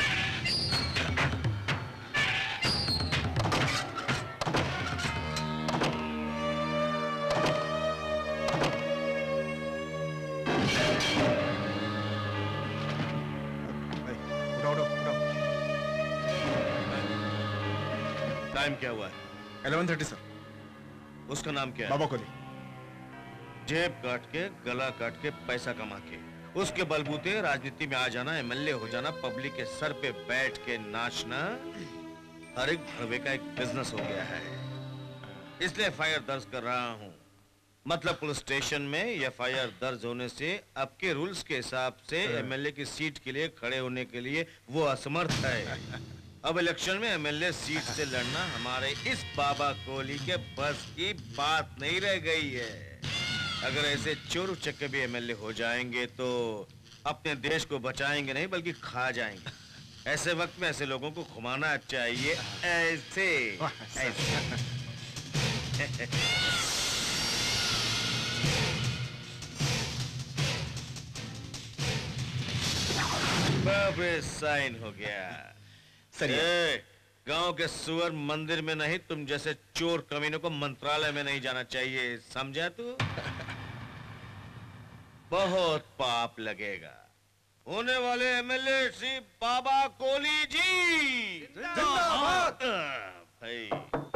Speaker 10: टाइम क्या हुआ है?
Speaker 8: 11:30 सर।
Speaker 10: उसका नाम क्या है?
Speaker 8: बाबा कोली।
Speaker 10: जेब काट के, गला काट के, पैसा कमा के, उसके बलबूते राजनीति में आ जाना, एमएलए हो जाना, पब्लिक के सर पे बैठ के नाचना, हर एक भड़वे का एक बिजनेस हो गया है। इसलिए एफआईआर दर्ज कर रहा हूं। मतलब पुलिस स्टेशन में एफआईआर दर्ज होने से अब के रूल्स के हिसाब से एमएलए की सीट के लिए खड़े होने के लिए वो असमर्थ है। अब इलेक्शन में एमएलए सीट से लड़ना हमारे इस बाबा कोली के बस की बात नहीं रह गई है। अगर ऐसे चोर उचक्के भी एमएलए हो जाएंगे तो अपने देश को बचाएंगे नहीं बल्कि खा जाएंगे। ऐसे वक्त में ऐसे लोगों को घुमाना चाहिए, ऐसे ऐसे। बाबरे साइन हो गया। गांव के सुअर मंदिर में नहीं, तुम जैसे चोर कमीनों को मंत्रालय में नहीं जाना चाहिए, समझा तू? बहुत पाप लगेगा। होने वाले एमएलए श्री बाबा कोली जी जिंदाबाद। भाई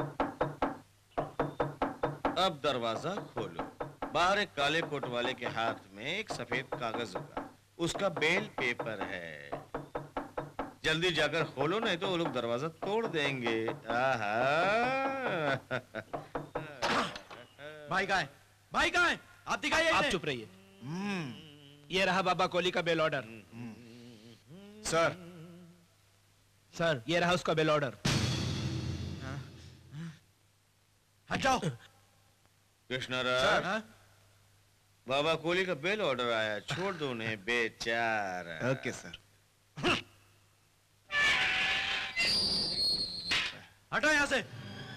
Speaker 10: अब दरवाजा खोलो। बाहर एक काले कोट वाले के हाथ में एक सफेद कागज होगा, उसका बेल पेपर है। जल्दी जाकर खोलो, नहीं तो वो लोग दरवाजा तोड़ देंगे। आहा।
Speaker 9: भाई कहाँ है? भाई कहाँ है? आप दिखाइए। आप चुप रहिए। ये रहा बाबा कोली का बेल ऑर्डर।
Speaker 8: सर।
Speaker 9: सर, ये रहा उसका बेल ऑर्डर। हट जाओ।
Speaker 10: कृष्णराज, बाबा कोली का बेल ऑर्डर आया, छोड़ दो उन्हें बेचारा।
Speaker 8: Okay sir.
Speaker 11: हटो यहां से।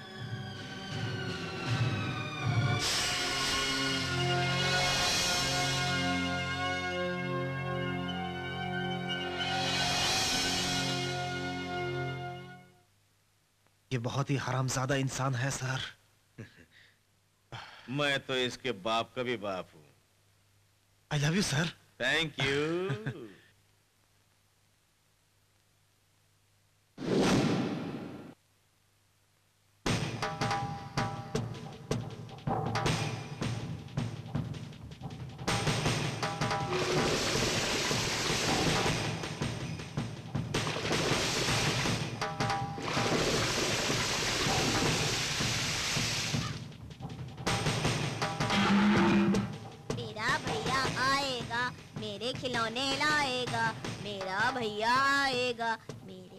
Speaker 8: ये बहुत ही हरामजादा इंसान है सर।
Speaker 10: मैं तो इसके बाप का भी बाप हूं।
Speaker 8: I love you sir.
Speaker 10: Thank you.
Speaker 7: मेरे खिलौने लाएगा, मेरा भैया आएगा, मेरे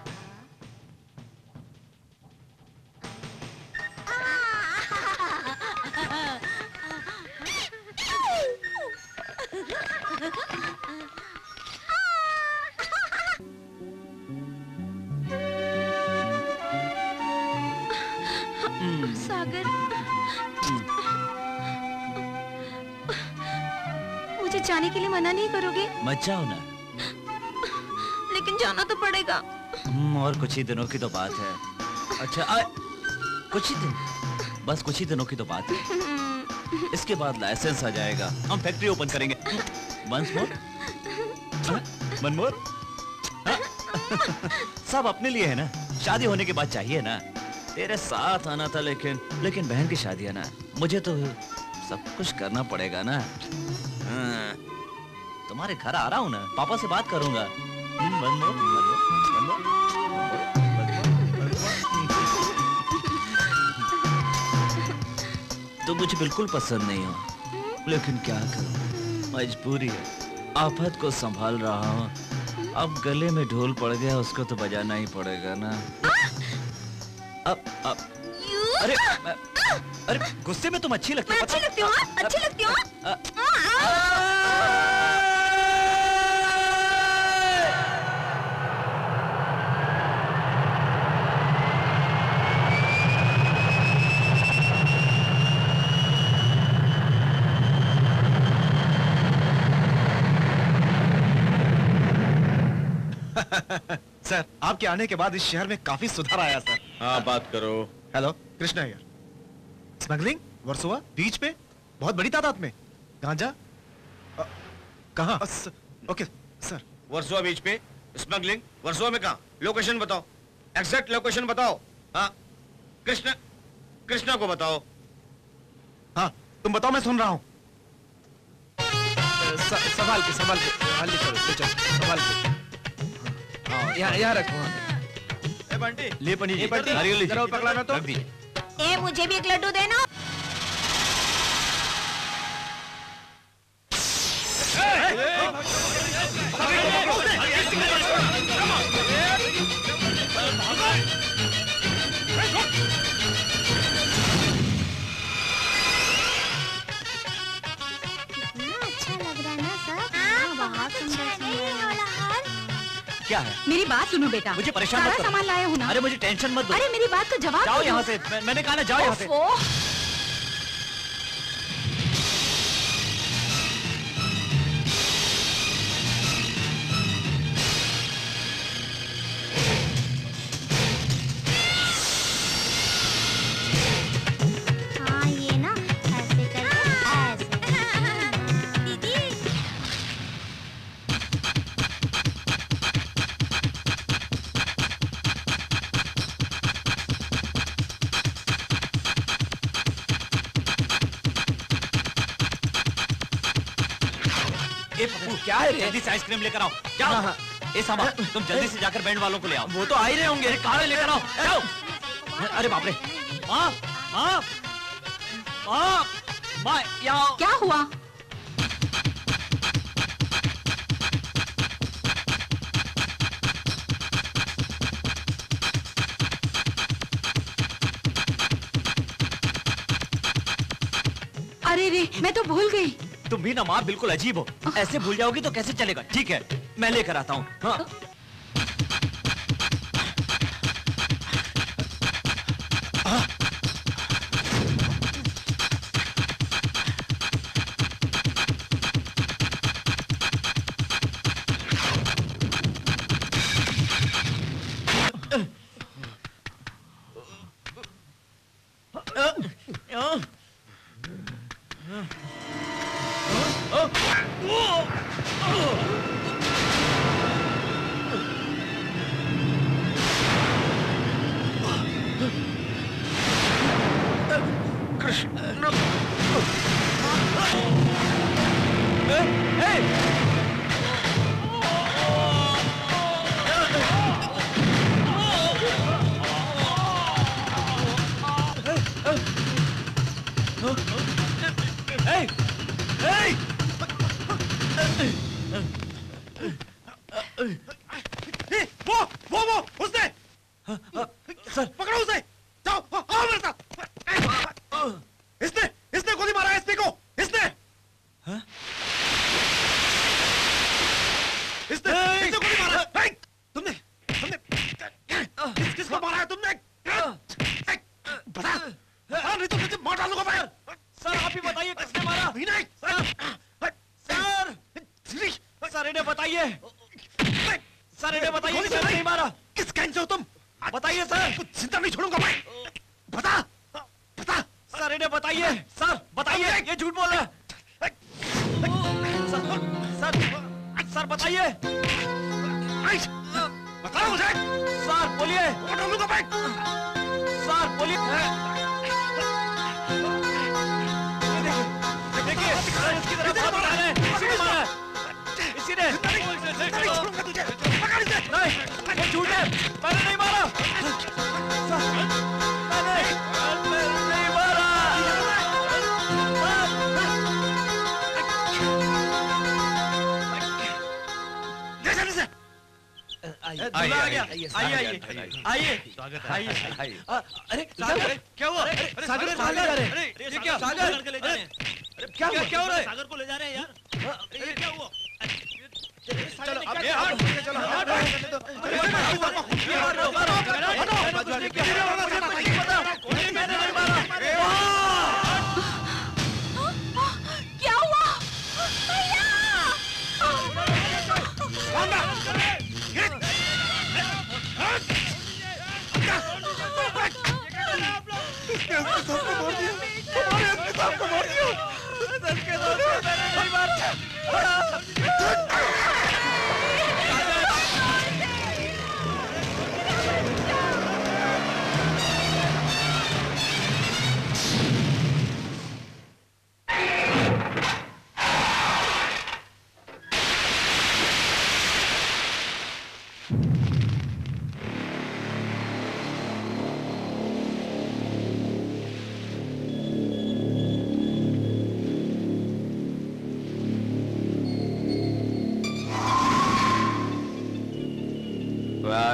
Speaker 13: सागर, मुझे जाने के लिए मना नहीं करोगे?
Speaker 3: मत जाओ ना।
Speaker 13: लेकिन जाना तो पड़ेगा।
Speaker 3: और कुछ ही दिनों की तो बात है। अच्छा कुछ ही दिन, बस कुछ ही दिनों की तो बात है। इसके बाद लाइसेंस आ जाएगा, हम फैक्ट्री ओपन करेंगे। Once more, one more. सब अपने लिए है ना, शादी होने के बाद चाहिए ना। तेरे साथ आना था लेकिन बहन की शादी है ना, मुझे तो सब कुछ करना पड़ेगा ना। तुम्हारे घर आ रहा हूँ ना, पापा से बात करूंगा। तो मुझे बिल्कुल पसंद नहीं हो, लेकिन क्या करूं, मजबूरी है। आफत को संभाल रहा हूँ, अब गले में ढोल पड़ गया, उसको तो बजाना ही पड़ेगा ना। अब अरे गुस्से में तुम अच्छी लगती हो।
Speaker 7: अच्छी लगती हो? अच्छी लगती हो?
Speaker 8: सर, आपके आने के बाद इस शहर में काफी सुधार आया सर।
Speaker 10: हाँ, बात करो।
Speaker 8: Hello, Krishna here. Smuggling Versova beach पे बहुत बड़ी तादाद में गांजा कहाँ? Okay sir.
Speaker 10: वर्सोवा बीच पे स्मगलिंग, वर्सोवा में कहाँ? लोकेशन बताओ, एग्जैक्ट लोकेशन बताओ। हाँ, कृष्णा को बताओ।
Speaker 8: हाँ, तुम बताओ, मैं सुन रहा हूँ।
Speaker 9: संभाल के ले चलो संभाल के। हाँ, यहाँ रखो।
Speaker 11: ए बंटी,
Speaker 3: ले पनी जी,
Speaker 11: नारियल लीजिए।
Speaker 9: जरा पकड़ाना तो।
Speaker 7: ए मुझे भी एक लड्डू देना।
Speaker 3: क्या है?
Speaker 5: मेरी बात सुनो बेटा,
Speaker 3: मुझे परेशान मत
Speaker 5: सारा
Speaker 3: करो।
Speaker 5: सामान लाया हूँ ना।
Speaker 3: अरे मुझे टेंशन मत दो।
Speaker 5: अरे मेरी बात का जवाब
Speaker 3: जाओ
Speaker 5: तो
Speaker 3: यहाँ
Speaker 5: दो।
Speaker 3: से, मैंने कहा ना जाओ यहाँ से।
Speaker 12: हाँ ये ना ऐसे करके ऐसे। दीदी
Speaker 3: ए पप्पू, क्या है? जल्दी से आइसक्रीम लेकर आओ। जाओ। ए सामा, तुम जल्दी से जाकर बैंड वालों को ले आओ। वो तो आ ही रहे होंगे। कहां लेकर आओ? जाओ। अरे बाप रे। माँ, माँ, माँ, माँ, यहाँ।
Speaker 5: क्या हुआ? अरे रे, मैं तो भूल गई।
Speaker 3: तुम भी ना माँ बिल्कुल अजीब हो। ऐसे भूल जाओगी तो कैसे चलेगा? ठीक है, मैं लेकर आता हूँ। हाँ।
Speaker 8: उसने सर पकड़ो उसे, जाओ आओ मेरे साथ। इसने गोली मारा है एसपी को। इसने गोली मारा। तुमने किसको मारा है तुमने? बता नहीं तो मुझे मार डालूंगा मैं।
Speaker 3: सर आप ही बताइए किसने मारा? सर इन्हें बताइए। सर इन्हें बताइए किसने नहीं मारा?
Speaker 8: किस गैंग से हो तुम?
Speaker 3: बताइए सर।
Speaker 8: जिंदा नहीं छोड़ूंगा मैं। बता बता।
Speaker 3: सर इन्हें बताइए। सर बताइए, ये झूठ बोल रहा है। सर बताइए।
Speaker 8: बताओ मुझे।
Speaker 3: सर बोलिए।
Speaker 8: डालूंगा मैं।
Speaker 3: सर बोलिए। देखिए इसकी तरफ हाथ उठा रहे हैं। इसी ने मारा है। इसी ने। नहीं, ये झूठ है। मैंने नहीं मारा। मैंने नहीं मारा।
Speaker 11: आइए आइए
Speaker 3: अरे
Speaker 11: सागर क्या हुआ?
Speaker 3: सागर
Speaker 11: ये क्या?
Speaker 3: सागर
Speaker 11: क्या हो रहा है?
Speaker 3: सागर को ले जा रहे हैं यार।
Speaker 11: ये क्या हुआ?
Speaker 3: चलो अब
Speaker 5: क्या हुआ?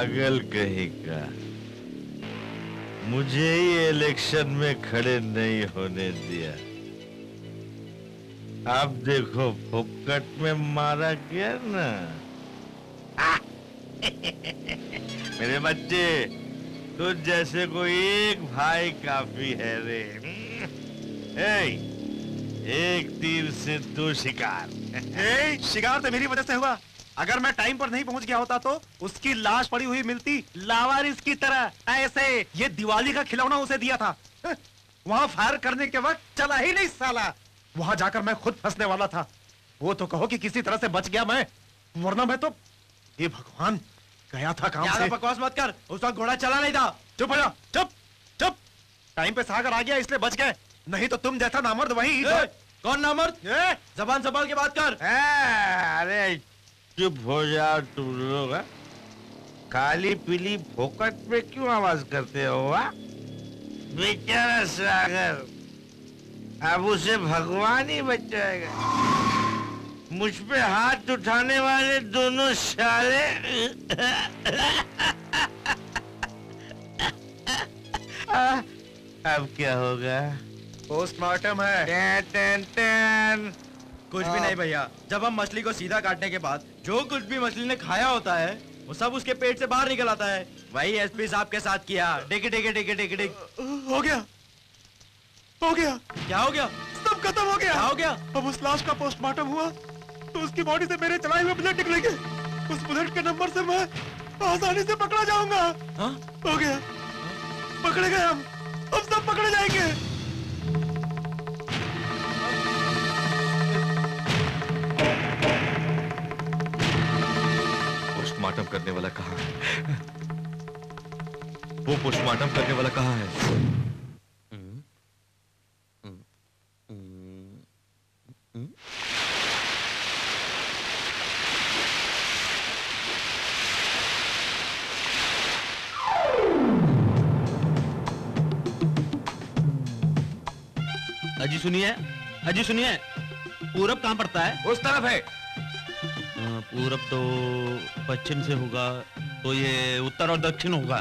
Speaker 10: पागल कहीं का, मुझे ही इलेक्शन में खड़े नहीं होने दिया। अब देखो फोकट में मारा गया ना। मेरे बच्चे, तुझ जैसे कोई एक भाई काफी है रे। एक तीर से दो शिकार।
Speaker 8: शिकार तो मेरी वजह से हुआ। अगर मैं टाइम पर नहीं पहुंच गया होता तो उसकी लाश पड़ी हुई मिलती लावारिस की तरह। ऐसे ये दिवाली का खिलौना उसे दिया था। वहां फायर करने के वक्त चला ही नहीं साला। वहां जाकर मैं खुद फंसने वाला था। वो तो कहो कि किसी तरह से बच गया मैं, वरना मैं तो, ये भगवान, गया था काम से।
Speaker 11: बकवास मत कर, उस वक्त घोड़ा चला नहीं था।
Speaker 8: चुप हो जा, चुप चुप। टाइम पे सागर आ गया इसलिए बच गए, नहीं तो तुम जैसा नामर्द वही।
Speaker 11: कौन नामर्द? जबान संभाल के बात कर।
Speaker 10: अरे चुप हो जाओ तुम लोग। काली पीली फोकट पे क्यों आवाज करते हो? बेचारा सागर, अब उसे भगवान ही बचाएगा। मुझ पे हाथ उठाने वाले दोनों साले अब क्या होगा?
Speaker 11: पोस्टमार्टम है।
Speaker 10: Ten ten ten.
Speaker 11: कुछ भी नहीं भैया, जब हम मछली को सीधा काटने के बाद जो कुछ भी मछली ने खाया होता है वो सब उसके पेट से बाहर निकल आता है। वही एसपी साहब के साथ किया। डिग डिग डिग डिग डिग।
Speaker 8: हो गया, हो गया।
Speaker 11: क्या हो गया?
Speaker 8: सब खत्म हो गया।
Speaker 11: क्या हो गया?
Speaker 8: अब उस लाश का पोस्टमार्टम हुआ तो उसकी बॉडी से मेरे चलाए हुए बुलेट निकलेंगे। उस बुलेट के नंबर से मैं आसानी से पकड़ा जाऊंगा। हो गया, पकड़े गए हम। अब सब पकड़े जाएंगे।
Speaker 1: पोस्टमार्टम करने वाला कहाँ है? वो पोस्टमार्टम करने वाला कहाँ है?
Speaker 3: अजी सुनिए, अजी सुनिए, पूरब कहाँ पड़ता है?
Speaker 6: उस तरफ है।
Speaker 3: पूरब तो पश्चिम से होगा, तो ये उत्तर और दक्षिण होगा।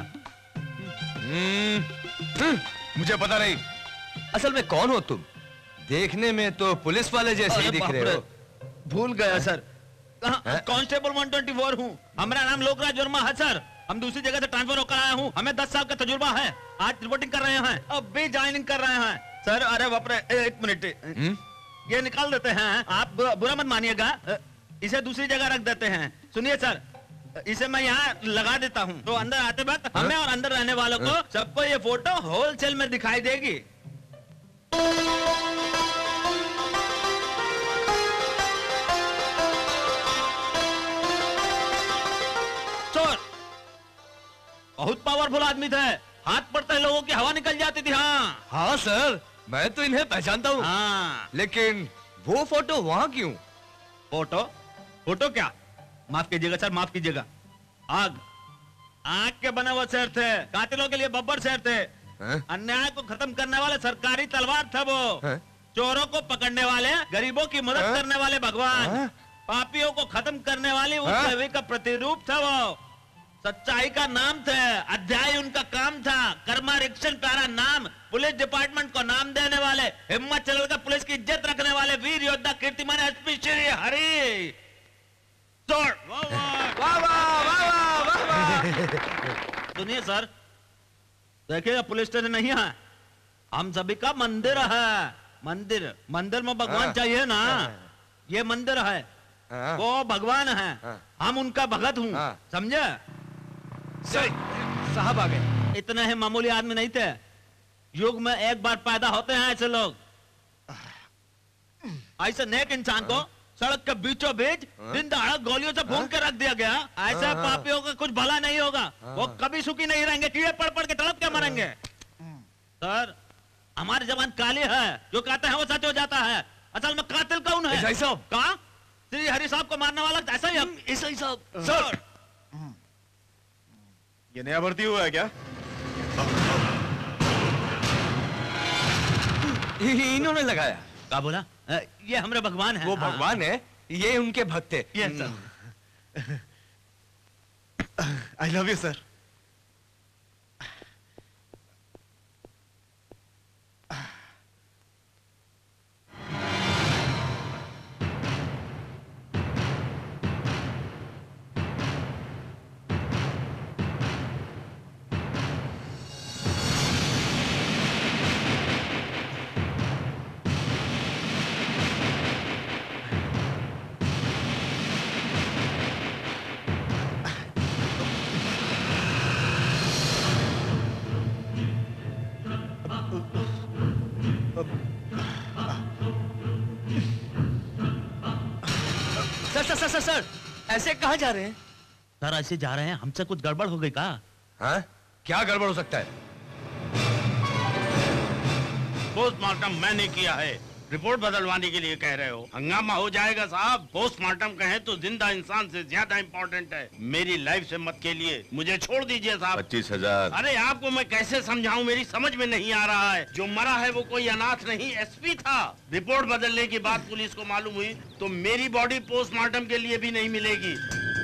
Speaker 6: मुझे पता नहीं। असल में कौन हो तुम? देखने में तो पुलिस वाले जैसे ही दिख रहे हो।
Speaker 3: भूल गया सर। कांस्टेबल 124 हूँ। हमारा नाम लोकराज वर्मा है सर। हम दूसरी जगह से ट्रांसफर होकर आया हूँ। हमें 10 साल का तजुर्बा है। आज रिपोर्टिंग कर रहे हैं, अब भी ज्वाइनिंग कर रहे हैं सर। अरे बाप रे, एक मिनट, ये निकाल देते हैं। आप बुरा मत मानिएगा, इसे दूसरी जगह रख देते हैं। सुनिए सर, इसे मैं यहाँ लगा देता हूँ, तो अंदर आते वक्त हमें और अंदर रहने वालों को सबको ये फोटो होलसेल में दिखाई देगी। सर, बहुत पावरफुल आदमी थे। हाथ पड़ते लोगों की हवा निकल जाती थी। हाँ
Speaker 6: हाँ सर, मैं तो इन्हें पहचानता हूँ।
Speaker 3: हाँ।
Speaker 6: लेकिन वो फोटो वहाँ क्यों?
Speaker 3: फोटो? फोटो क्या? माफ कीजिएगा सर, माफ कीजिएगा। आग के बने हुए शेर थे। कातिलों के लिए बब्बर शेर थे। अन्याय को खत्म करने वाले सरकारी तलवार था वो। चोरों को पकड़ने वाले, गरीबों की मदद करने वाले भगवान, पापियों को खत्म करने वाली उस देवी का प्रतिरूप था वो। सच्चाई का नाम था, अध्याय उनका काम था। कर्मा रिक्शन प्यारा नाम, पुलिस डिपार्टमेंट को नाम देने वाले, हिम्मत चलकर पुलिस की इज्जत रखने वाले वीर योद्धा कीर्तिमान एसपी श्री हरि। सुनिए सर, देखिए पुलिस स्टेशन नहीं है, हम सभी का मंदिर है। मंदिर, मंदिर में भगवान चाहिए ना। ये मंदिर है, वो भगवान है, हम उनका भगत हूँ, समझे?
Speaker 6: साहब आ गए।
Speaker 3: इतने ही मामूली आदमी नहीं थे। युग में एक बार पैदा होते हैं ऐसे लोग। ऐसे नेक इंसान को सड़क के बीचों बीच दिन दहाड़ा गोलियों से भून के रख दिया गया। ऐसे पापियों का कुछ भला नहीं होगा। वो कभी सुखी नहीं रहेंगे, कीड़े पड़ पड़ के तड़प के मरेंगे। सर, हमारी जबान काली है, जो कहते हैं वो सच हो जाता है। असल में कातिल कौन है?
Speaker 6: एसआई साहब।
Speaker 3: कहाँ? श्री हरि साहब को मारने वाला ऐसा ही हम। एसआई साहब। सर,
Speaker 8: ये नया भर्ती हुआ है क्या?
Speaker 6: इन्होंने लगाया।
Speaker 3: क्या बोला? ये हमारे भगवान है।
Speaker 6: वो भगवान है, ये उनके भक्त है।
Speaker 3: Yes sir.
Speaker 8: I love you sir.
Speaker 11: Sir ऐसे कहाँ जा रहे हैं?
Speaker 14: सर ऐसे जा रहे हैं, हमसे कुछ गड़बड़ हो गई का?
Speaker 6: हाँ? क्या गड़बड़ हो सकता है?
Speaker 14: पोस्टमार्टम मैंने किया है, रिपोर्ट बदलवाने के लिए कह रहे हो? हंगामा हो जाएगा साहब। पोस्टमार्टम कहें तो जिंदा इंसान से ज्यादा इम्पोर्टेंट है। मेरी लाइफ से मत के लिए मुझे छोड़ दीजिए साहब।
Speaker 6: 25,000।
Speaker 14: अरे आपको मैं कैसे समझाऊं, मेरी समझ में नहीं आ रहा है। जो मरा है वो कोई अनाथ नहीं, एसपी था। रिपोर्ट बदलने की बात पुलिस को मालूम हुई तो मेरी बॉडी पोस्टमार्टम के लिए भी नहीं मिलेगी।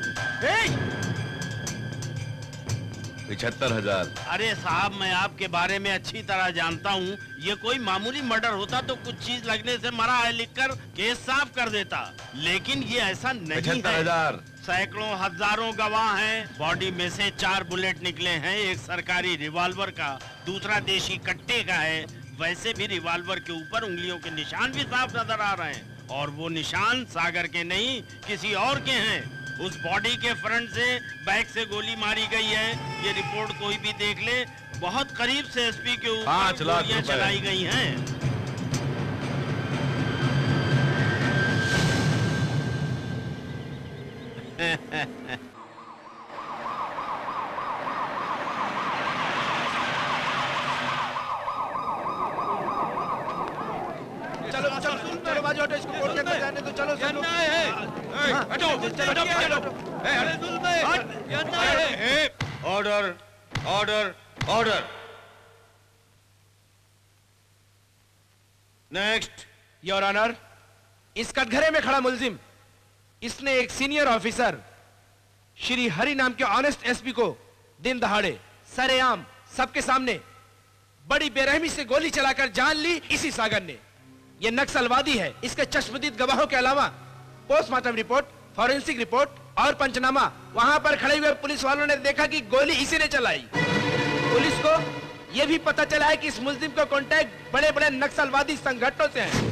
Speaker 6: 75,000।
Speaker 14: अरे साहब मैं आपके बारे में अच्छी तरह जानता हूँ। ये कोई मामूली मर्डर होता तो कुछ चीज लगने से मरा है लिखकर केस साफ कर देता, लेकिन ये ऐसा नहीं
Speaker 6: 75,000।
Speaker 14: है। सैकड़ों हजारों गवाह हैं। बॉडी में से 4 बुलेट निकले हैं, एक सरकारी रिवॉल्वर का, दूसरा देशी कट्टे का है। वैसे भी रिवॉल्वर के ऊपर उंगलियों के निशान भी साफ नजर आ रहे हैं, और वो निशान सागर के नहीं किसी और के हैं। उस बॉडी के फ्रंट से बैक से गोली मारी गई है, ये रिपोर्ट कोई भी देख ले। बहुत करीब से एसपी के ऊपर
Speaker 6: 5 लाख
Speaker 14: गोलियां
Speaker 6: रुपए
Speaker 14: चलाई गई हैं।
Speaker 9: चलो चलो चलो बाजू हटो, इसको कोर्ट के अंदर जाने दो। चलो सब लोग हटो हटो हटो।
Speaker 10: Order order order. Next.
Speaker 9: Your honour, इस कटघरे में खड़ा मुलजिम, इसने एक सीनियर ऑफिसर श्री हरि नाम के ऑनेस्ट एसपी को दिन दहाड़े सरेआम सबके सामने बड़ी बेरहमी से गोली चलाकर जान ली। इसी सागर ने। यह नक्सलवादी है। इसके चश्मदीद गवाहों के अलावा पोस्टमार्टम रिपोर्ट, फॉरेंसिक रिपोर्ट और पंचनामा, वहां पर खड़े हुए पुलिस वालों ने देखा कि गोली इसी ने चलाई। पुलिस को यह भी पता चला है कि इस मुलजिम का कांटेक्ट बड़े बड़े नक्सलवादी संगठनों से है।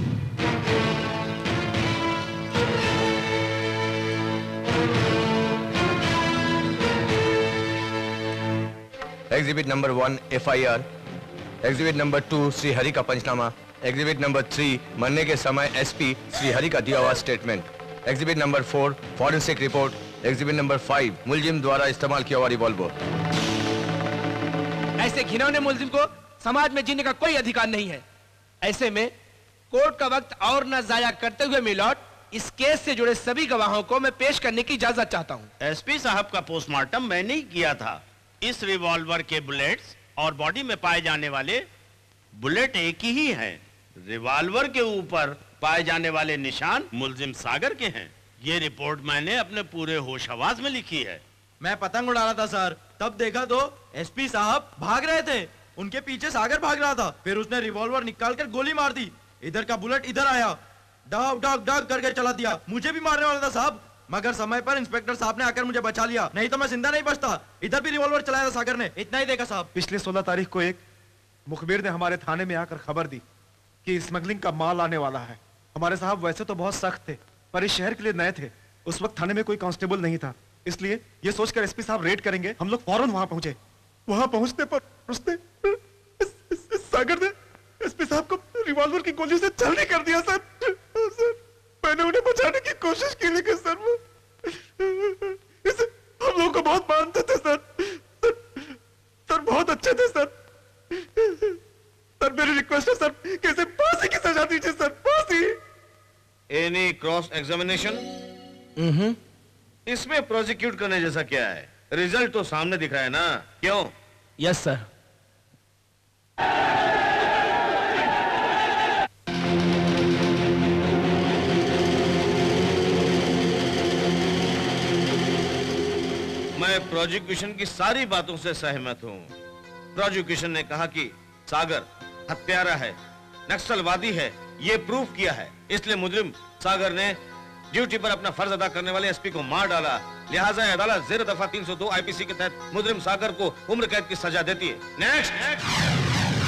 Speaker 6: Exhibit number 1 FIR, exhibit number 2 Shri Hari का पंचनामा, एग्जिबिट नंबर 3 मरने के समय एसपी श्री हरि का दिया हुआ statement, exhibit number 4 forensic report, exhibit number 5 मुलजिम द्वारा इस्तेमाल किया हुआ रिवॉल्वर।
Speaker 9: ऐसे घिनौने मुलजिम को समाज में जीने का कोई अधिकार नहीं है। ऐसे में कोर्ट का वक्त और न जाया करते हुए मिलॉर्ड, इस केस से जुड़े सभी गवाहों को मैं पेश करने की इजाजत चाहता हूँ।
Speaker 14: एसपी साहब का पोस्टमार्टम मैंने ही किया था। इस रिवॉल्वर के बुलेट्स और बॉडी में पाए जाने वाले बुलेट एक ही हैं। रिवॉल्वर के ऊपर पाए जाने वाले निशान मुलजिम सागर के हैं। ये रिपोर्ट मैंने अपने पूरे होश हवास में लिखी है।
Speaker 11: मैं पतंग उड़ा रहा था सर, तब देखा तो एसपी साहब भाग रहे थे। उनके पीछे सागर भाग रहा था, फिर उसने रिवॉल्वर निकालकर गोली मार दी। इधर का बुलेट इधर आया, डाग डाग डाग करके चला दिया। मुझे भी मारने वाला था साहब, मगर समय पर इंस्पेक्टर साहब ने आकर मुझे बचा लिया, नहीं तो मैं जिंदा नहीं बचता। इधर भी रिवॉल्वर चलाया था सागर ने, इतना ही देखा साहब।
Speaker 8: पिछले 16 तारीख को एक मुखबिर ने हमारे थाने में आकर खबर दी कि स्मगलिंग का माल आने वाला है। हमारे साहब वैसे तो बहुत सख्त थे, पर इस शहर के लिए नए थे। उस वक्त थाने में कोई कांस्टेबल नहीं था, इसलिए ये सोचकर एसपी साहब रेड करेंगे, हम लोग फौरन वहां पहुंचे। वहां पहुंचने पर उसने सागर ने एसपी साहब को रिवॉल्वर की गोली से छलनी कर दिया। सर मैंने उन्हें बचाने की कोशिश की, लेकिन सर वो हम लोगों को बहुत मानते थे सर बहुत अच्छे थे सर। मेरी रिक्वेस्ट है सर कि इसे फांसी की सजा दीजिए सर, फांसी।
Speaker 10: Any cross examination? इसमें प्रोसिक्यूट करने जैसा क्या है? रिजल्ट तो सामने दिख रहा है ना, क्यों?
Speaker 9: Yes sir.
Speaker 10: मैं प्रोसिक्यूशन की सारी बातों से सहमत हूँ। प्रोसिक्यूशन ने कहा कि सागर हत्यारा है, नक्सलवादी है, ये प्रूफ किया है। इसलिए मुजरिम सागर ने ड्यूटी पर अपना फर्ज अदा करने वाले एसपी को मार डाला। लिहाजा अदालत जेर दफा 302 आईपीसी के तहत मुजरिम सागर को उम्र कैद की सजा देती है। नेक्स्ट।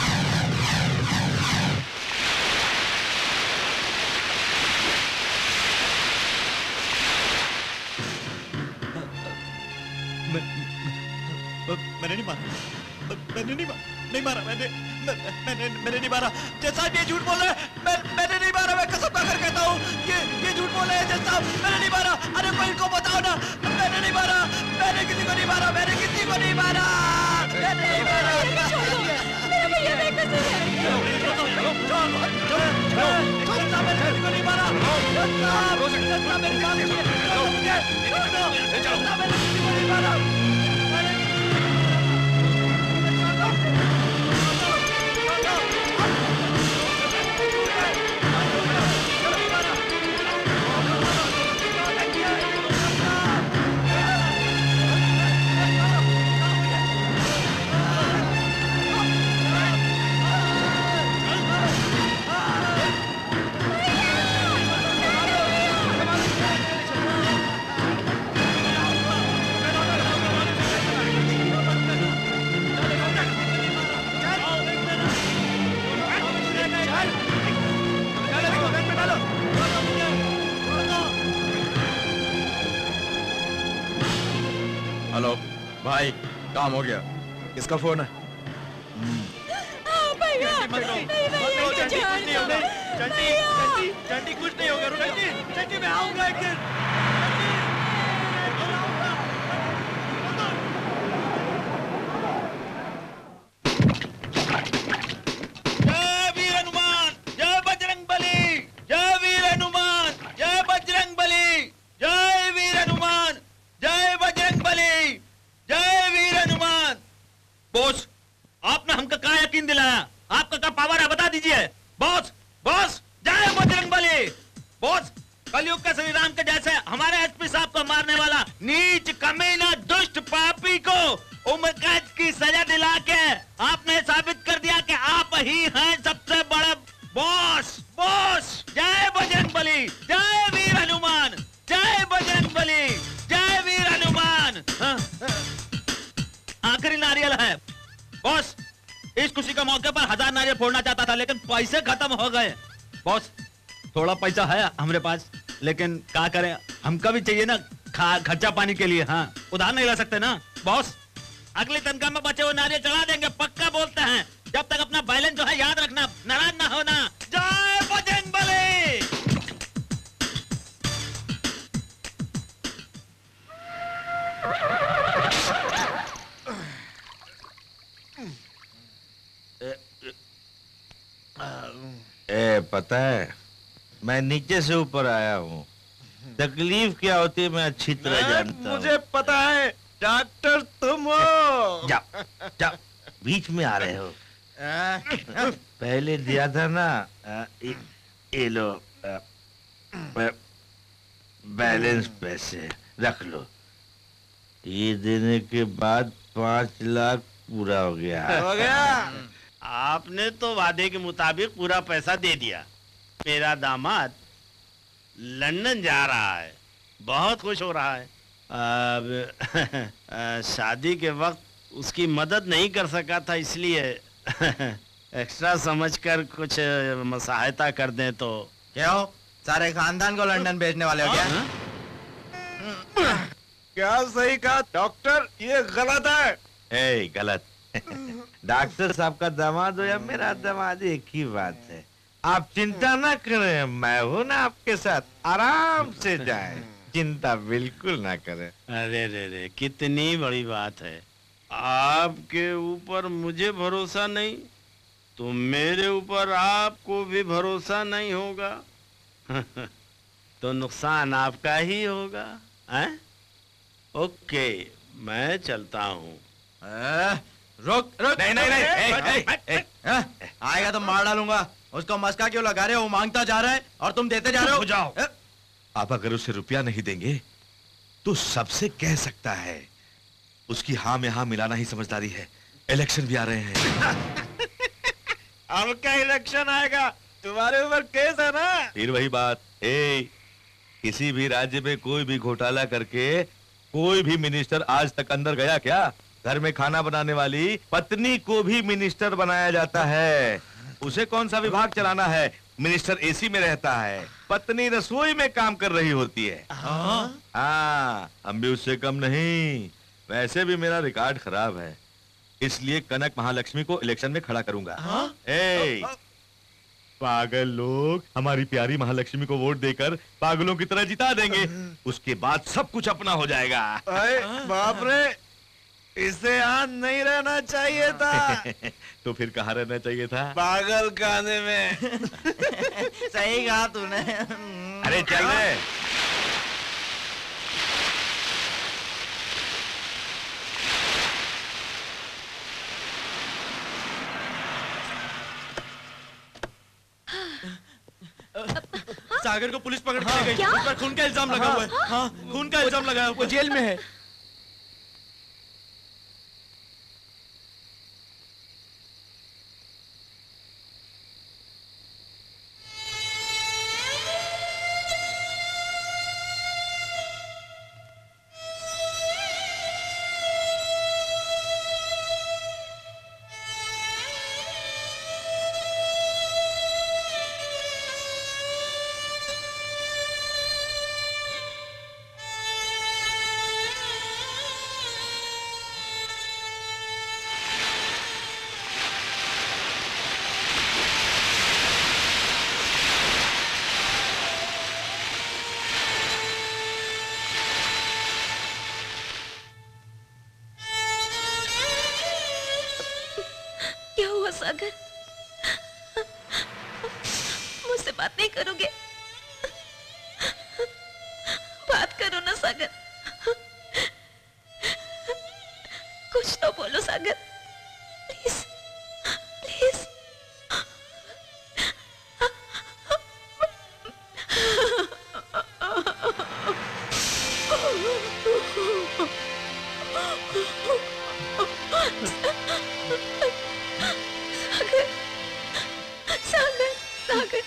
Speaker 3: मैंने नहीं मारा, मैंने नहीं मारा, मैंने नहीं मारा। जज साहब ये झूठ बोल रहे हैं, मैंने नहीं मारा, मैं कसम खाकर कहता हूँ ये झूठ बोल रहे हैं जज साहब, मैंने नहीं मारा। अरे कोई इनको बताओ ना, मैंने नहीं मारा, मैंने किसी को नहीं मारा, मैंने किसी को नहीं मारा, मैंने नहीं मारा। मेरा भैया बेकसूर है।
Speaker 11: हेलो भाई, काम हो गया। किसका फोन है?
Speaker 14: चंटी कुछ नहीं होगा, चंटी मैं आऊंगा एक दिन। जय वीर हनुमान, जय बजरंग बली, जय वीर हनुमान, जय बजरंग बली, जय वीर हनुमान, जय बजरंग बली, जय वीर हनुमान। बॉस, आपने हमको क्या यकीन दिलाया? आपका क्या पावर है बता दीजिए। बॉस, बॉस, जय बजरंग बली। बॉस, कलयुग के श्री राम के जैसे हमारे एसपी साहब को मारने वाला नीच कमीना दुष्ट पापी को उम्र कैद की सजा दिला के आपने साबित कर दिया कि आप ही हैं सबसे बड़े बॉस। बॉस, जय बजरंग बली, जय वीर हनुमान, जय बजरंग बली, जय वीर हनुमान। आखिरी नारियल है बॉस। इस खुशी के मौके पर 1000 नारियल फोड़ना चाहता था लेकिन पैसे खत्म हो गए। बॉस, थोड़ा पैसा है हमारे पास लेकिन क्या करें, हमका भी चाहिए ना खर्चा पानी के लिए। हाँ, उधार नहीं ला सकते ना बॉस। अगली तनख्वाह में बचे हुए नारियल चढ़ा देंगे, पक्का बोलते हैं। जब तक अपना बैलेंस जो है याद रखना, नाराज ना होना। जय बजरंग बली।
Speaker 15: पता है मैं नीचे से ऊपर आया हूँ, तकलीफ क्या होती है मैं अच्छी तरह जानता हूँ।
Speaker 11: मुझे पता है, डॉक्टर तुम हो।
Speaker 15: जाओ जाओ, बीच में आ रहे हो। पहले दिया था ना, ये लो बैलेंस पैसे रख लो। ये देने के बाद 5 लाख पूरा हो गया।
Speaker 14: हो गया? आपने तो वादे के मुताबिक पूरा पैसा दे दिया। मेरा दामाद लंदन जा रहा है, बहुत खुश हो रहा है। अब शादी के वक्त उसकी मदद नहीं कर सका था, इसलिए एक्स्ट्रा समझकर कुछ सहायता कर दें तो।
Speaker 11: क्या हो, सारे खानदान को लंदन भेजने वाले हो क्या? क्या सही कहा डॉक्टर, ये गलत है।
Speaker 15: गलत डॉक्टर साहब का दामाद हो या मेरा दामाद, एक ही बात है। आप चिंता ना करें, मैं हूं ना आपके साथ, आराम से जाएं, चिंता बिल्कुल ना करें।
Speaker 14: अरे रे रे, कितनी बड़ी बात है। आपके ऊपर मुझे भरोसा नहीं तो मेरे ऊपर आपको भी भरोसा नहीं होगा। तो नुकसान आपका ही होगा। हैं? ओके, मैं चलता हूँ।
Speaker 11: रुक रुक, नहीं, आएगा तो मार डालूंगा। उसको मस्का क्यों लगा रहे हो? वो मांगता जा रहा है और तुम देते जा रहे हो।
Speaker 1: जाओ। आप अगर उसे रुपया नहीं देंगे तो सबसे कह सकता है उसकी हाँ में हाँ मिलाना ही समझदारी है। इलेक्शन भी आ रहे हैं।
Speaker 11: अब क्या इलेक्शन आएगा? तुम्हारे ऊपर केस है ना?
Speaker 1: फिर वही बात। किसी भी राज्य में कोई भी घोटाला करके कोई भी मिनिस्टर आज तक अंदर गया क्या? घर में खाना बनाने वाली पत्नी को भी मिनिस्टर बनाया जाता है। उसे कौन सा विभाग चलाना है? मिनिस्टर एसी में रहता है, पत्नी रसोई में काम कर रही होती है। हाँ, हम भी उससे कम नहीं। वैसे भी मेरा रिकॉर्ड खराब है, इसलिए कनक महालक्ष्मी को इलेक्शन में खड़ा करूंगा। पागल लोग हमारी प्यारी महालक्ष्मी को वोट देकर पागलों की तरह जिता देंगे। उसके बाद सब कुछ अपना हो जाएगा।
Speaker 11: बाप रे, इसे यहाँ नहीं रहना चाहिए था।
Speaker 1: तो फिर कहाँ रहना चाहिए था?
Speaker 11: पागल खाने में।
Speaker 3: सही कहा तूने।
Speaker 1: अरे चल रहे।
Speaker 11: सागर को पुलिस पकड़ के ले गई। उस पर खून का इल्जाम लगा हुआ है। हाँ, खून का इल्जाम लगा है। वो जेल में है।
Speaker 13: सागर, मुझसे बात नहीं करोगे? बात करो ना सागर, कुछ तो बोलो सागर, प्लीज प्लीज। सागर, सागर,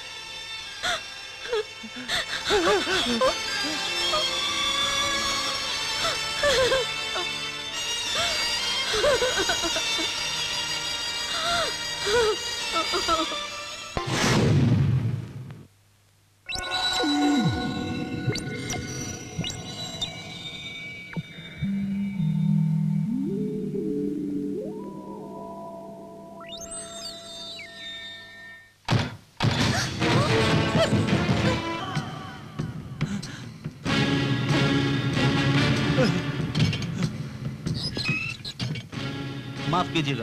Speaker 14: माफ कीजिएगा,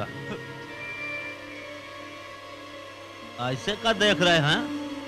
Speaker 14: ऐसे का देख रहे हैं?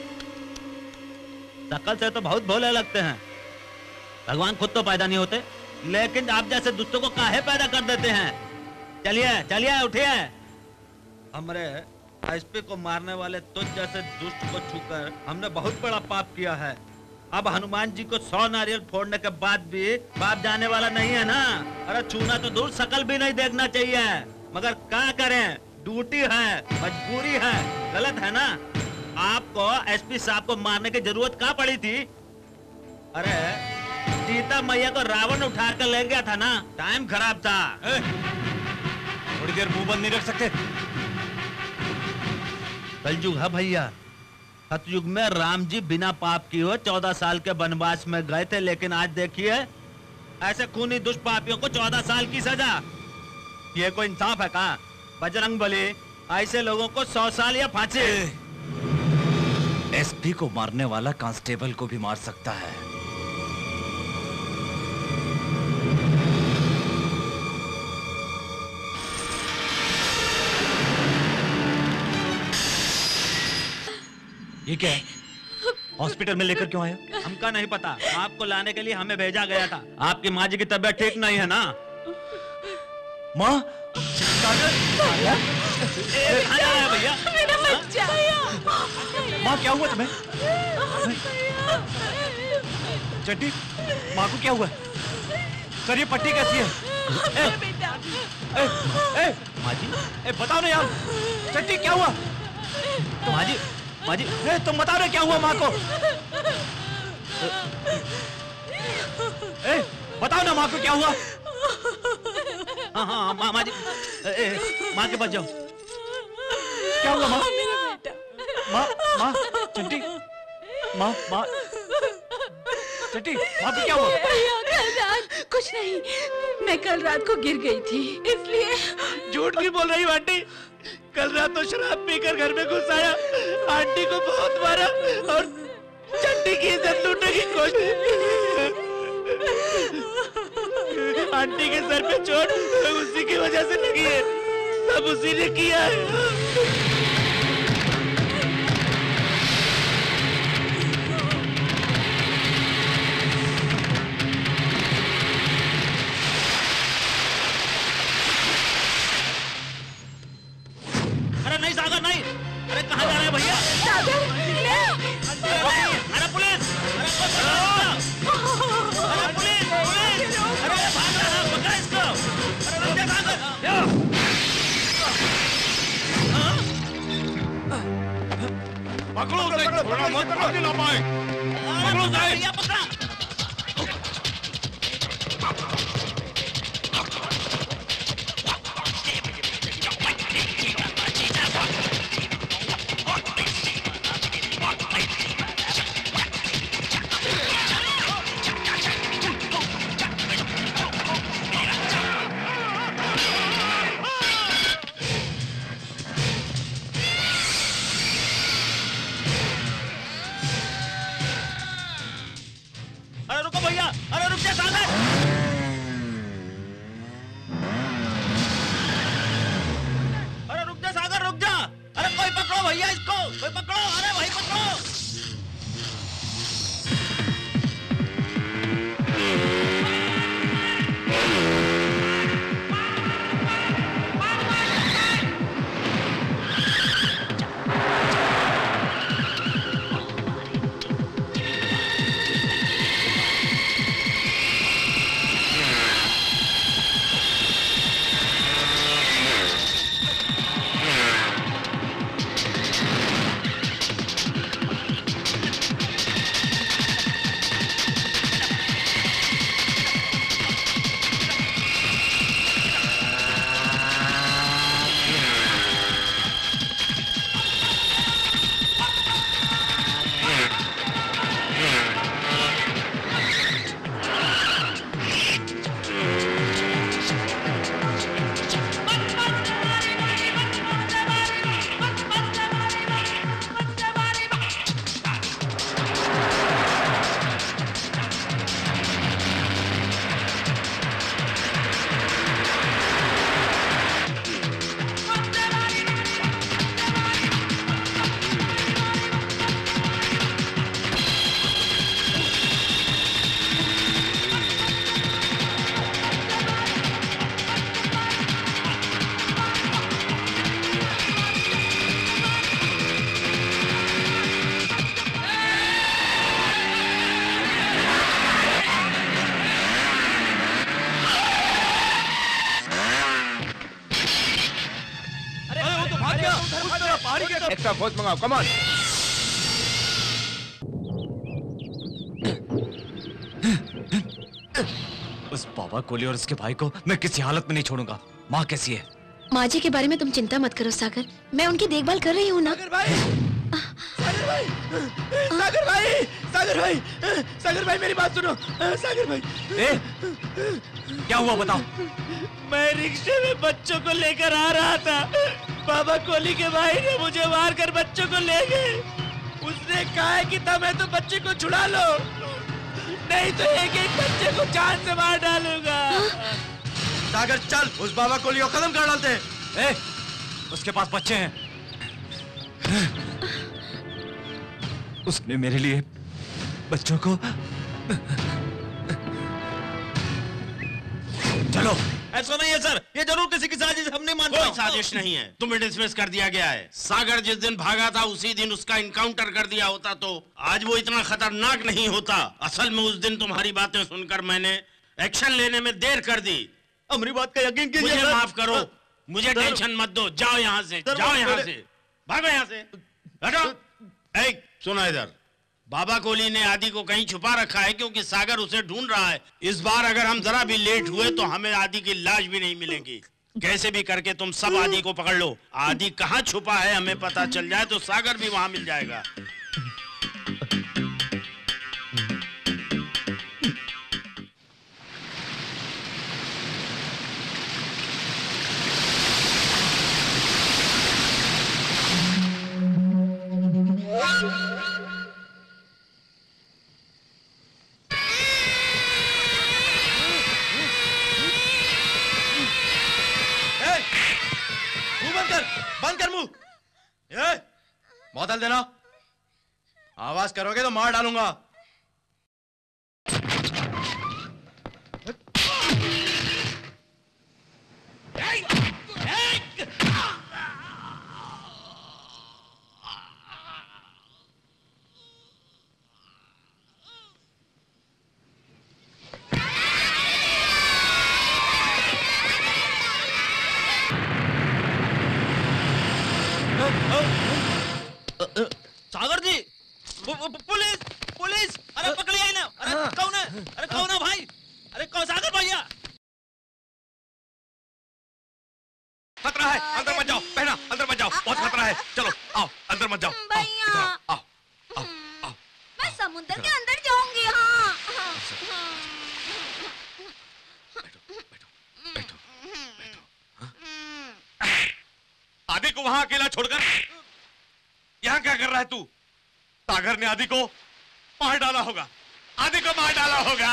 Speaker 14: शकल से तो बहुत भोले लगते हैं। भगवान खुद तो पैदा नहीं होते, लेकिन आप जैसे दुष्टों को काहे पैदा कर देते हैं? चलिए चलिए उठिए। हमरे एसपी को मारने वाले तुझ जैसे दुष्ट को छूकर हमने बहुत बड़ा पाप किया है। अब हनुमान जी को 100 नारियल फोड़ने के बाद भी बाप जाने वाला नहीं है ना। अरे छूना तो दूर, शकल भी नहीं देखना चाहिए, मगर क्या करें, ड्यूटी है, मजबूरी है, गलत है ना। आपको एसपी साहब को मारने की जरूरत क्या पड़ी थी? अरे सीता मैया को रावण उठा कर ले गया था ना, टाइम खराब था।
Speaker 3: थोड़ी देर मुंह बंद नहीं रख सकते?
Speaker 14: कलयुग है भैया। सतयुग में राम जी बिना पाप की हो 14 साल के वनवास में गए थे, लेकिन आज देखिए ऐसे खूनी दुष्ट पापियों को 14 साल की सजा। ये कोई इंसाफ है का? बजरंग बली ऐसे लोगों को 100 साल या फांसी।
Speaker 3: एसपी को मारने वाला कांस्टेबल को भी मार सकता है। ये क्या है? हॉस्पिटल में लेकर क्यों आया?
Speaker 14: हमका नहीं पता, आपको लाने के लिए हमें भेजा गया था। आपकी माँ जी की तबीयत ठीक नहीं है ना?
Speaker 3: माँ?
Speaker 14: भैया
Speaker 13: मेरा बच्चा।
Speaker 3: माँ क्या हुआ तुम्हें? चड्डी, माँ को क्या हुआ? सर ये पट्टी कैसी है? माजी, बताओ ना यार, चट्टी क्या हुआ? माजी, माजी, तुम बताओ ना क्या हुआ माँ को? बताओ ना माँ को क्या हुआ? हाँ हाँ माँ जी, माँ के पास जाओ। क्या हुआ माँ? माँ, माँ, चट्टी, माँ, माँ, चट्टी, माँ को क्या हुआ?
Speaker 5: कल रात कुछ नहीं, मैं कल रात को गिर गई थी, इसलिए।
Speaker 9: झूठ नहीं बोल रही आंटी, कल रात तो शराब पीकर घर में घुस आया, आंटी को बहुत मारा और चट्टी की इज्जत लूटने की कोशिश। आंटी के सर पे चोट उसी की वजह से लगी है, सब उसी ने किया है।
Speaker 3: अरे नहीं सागर नहीं, अरे कहाँ जा रहे हैं भैया?
Speaker 5: सागर,
Speaker 3: अरे पुलिस, अरे पुलिस, पुलिस, अरे भाग रहा है, पकड़ इसको, अरे रुक जा सागर,
Speaker 6: पकड़ो उसे, थोड़ा मत भागने ना पाए। पकड़ो उसे।
Speaker 3: भैया पकड़ा। अरे रुको भैया, अरे रुक जा सागर। अरे रुक जा सागर, रुक जा, अरे कोई पकड़ो भैया इसको, कोई पकड़ो, अरे भाई पकड़ो।
Speaker 9: एक्स्ट्रा फोर्स मंगाओ, कम ऑन।
Speaker 3: उस बाबा कोली और उसके भाई को मैं किसी हालत में नहीं छोड़ूंगा। माँ कैसी है?
Speaker 13: माँ जी के बारे में तुम चिंता मत करो सागर, मैं उनकी देखभाल कर रही हूँ ना।
Speaker 9: सागर भाई, सागर भाई, सागर भाई, सागर भाई, सागर भाई मेरी बात सुनो, सागर भाई।
Speaker 3: क्या हुआ बताओ?
Speaker 9: मैं रिक्शे में बच्चों को लेकर आ रहा था, बाबा कोली के भाई ने मुझे मार कर बच्चों को ले गए। उसने कहा है कि तुम्हें तो बच्चे को छुड़ा लो, नहीं तो एक एक बच्चे को जान से मार डालूंगा।
Speaker 11: सागर चल, उस बाबा कोली को खत्म कर डालते हैं।
Speaker 3: उसके पास बच्चे हैं। उसने मेरे लिए बच्चों को चलो।
Speaker 14: ऐसा नहीं है सर, ये जरूर किसी की साजिश, हम नहीं मानते। कोई साजिश नहीं है, तुम्हें डिसमिस कर दिया गया है। सागर जिस दिन भागा था उसी दिन उसका इनकाउंटर कर दिया होता तो आज वो इतना खतरनाक नहीं होता। असल में उस दिन तुम्हारी बातें सुनकर मैंने एक्शन लेने में देर कर दी।
Speaker 11: हमारी बात का यकीन कीजिए।
Speaker 14: मुझे माफ करो, मुझे टेंशन मत दो। जाओ यहाँ से, जाओ यहाँ से, भागो यहाँ से, हटो। ए, सुनो इधर, बाबा कोहली ने आदि को कहीं छुपा रखा है क्योंकि सागर उसे ढूंढ रहा है। इस बार अगर हम जरा भी लेट हुए तो हमें आदि की लाश भी नहीं मिलेगी। कैसे भी करके तुम सब आदि को पकड़ लो। आदि कहाँ छुपा है हमें पता चल जाए तो सागर भी वहां मिल जाएगा।
Speaker 11: बंद कर मुंह। बोतल देना। आवाज करोगे तो मार डालूंगा।
Speaker 3: सागर जी, पुलिस पुलिस, अरे पकड़िए ना। अरे कौन है? अरे कौन है भाई? अरे कौन? सागर भैया।
Speaker 6: खतरा है, अंदर मत जाओ। पहना, अंदर मत जाओ, बहुत खतरा है। चलो आओ, अंदर मत जाओ।
Speaker 7: भैया,
Speaker 6: आओ, आओ, आओ।
Speaker 7: मैं समुद्र के अंदर जाऊंगी। हाँ,
Speaker 6: आदि को वहां अकेला छोड़कर यहाँ क्या कर रहा है तू? सागर ने आदि को मार डाला होगा। आदि को मार डाला होगा।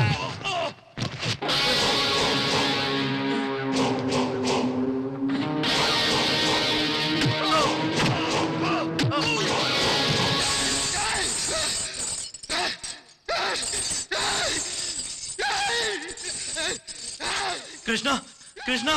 Speaker 11: कृष्णा, कृष्णा,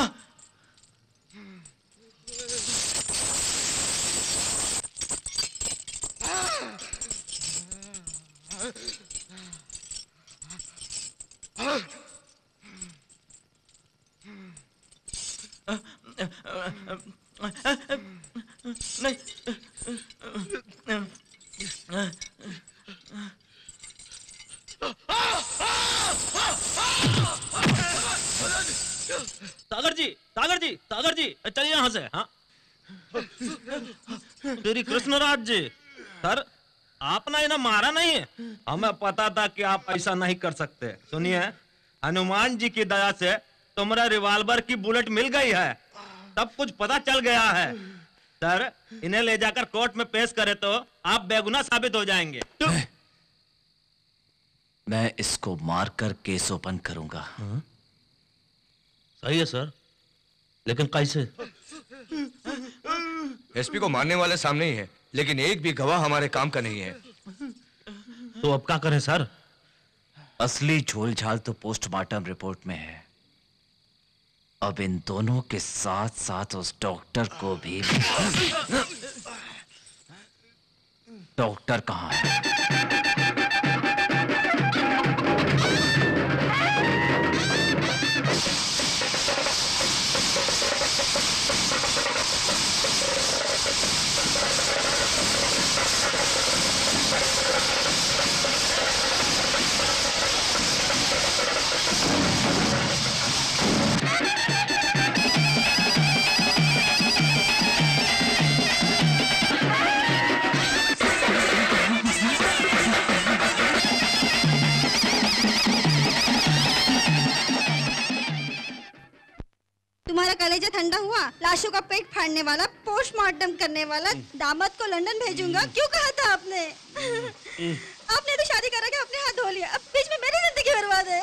Speaker 3: सागर जी, सागर जी, सागर जी, चलिए यहाँ से। हाँ, तेरी कृष्णराज जी, सर आपने इन्हें मारा नहीं है। हमें पता था कि आप ऐसा नहीं कर सकते। सुनिए, हनुमान जी की दया से तुम्हारा रिवॉल्वर की बुलेट मिल गई है। सब कुछ पता चल गया है। सर, इन्हें ले जाकर कोर्ट में पेश करें तो आप बेगुनाह साबित हो जाएंगे। मैं इसको मारकर केस ओपन करूंगा। सही है सर, लेकिन कैसे?
Speaker 6: एसपी को मारने वाले सामने ही है, लेकिन एक भी गवाह हमारे काम का नहीं है।
Speaker 3: तो अब क्या करें सर? असली झोल झाल तो पोस्टमार्टम रिपोर्ट में है। अब इन दोनों के साथ साथ उस डॉक्टर को भी। डॉक्टर कहाँ है?
Speaker 4: तुम्हारा कलेजा ठंडा हुआ? लाशों का पेट फाड़ने वाला, पोस्टमार्टम करने वाला दामाद को लंदन भेजूंगा क्यों कहा था आपने? आपने तो शादी करा के अपने हाथ धो लिया, अब बीच में मेरी जिंदगी बर्बाद है।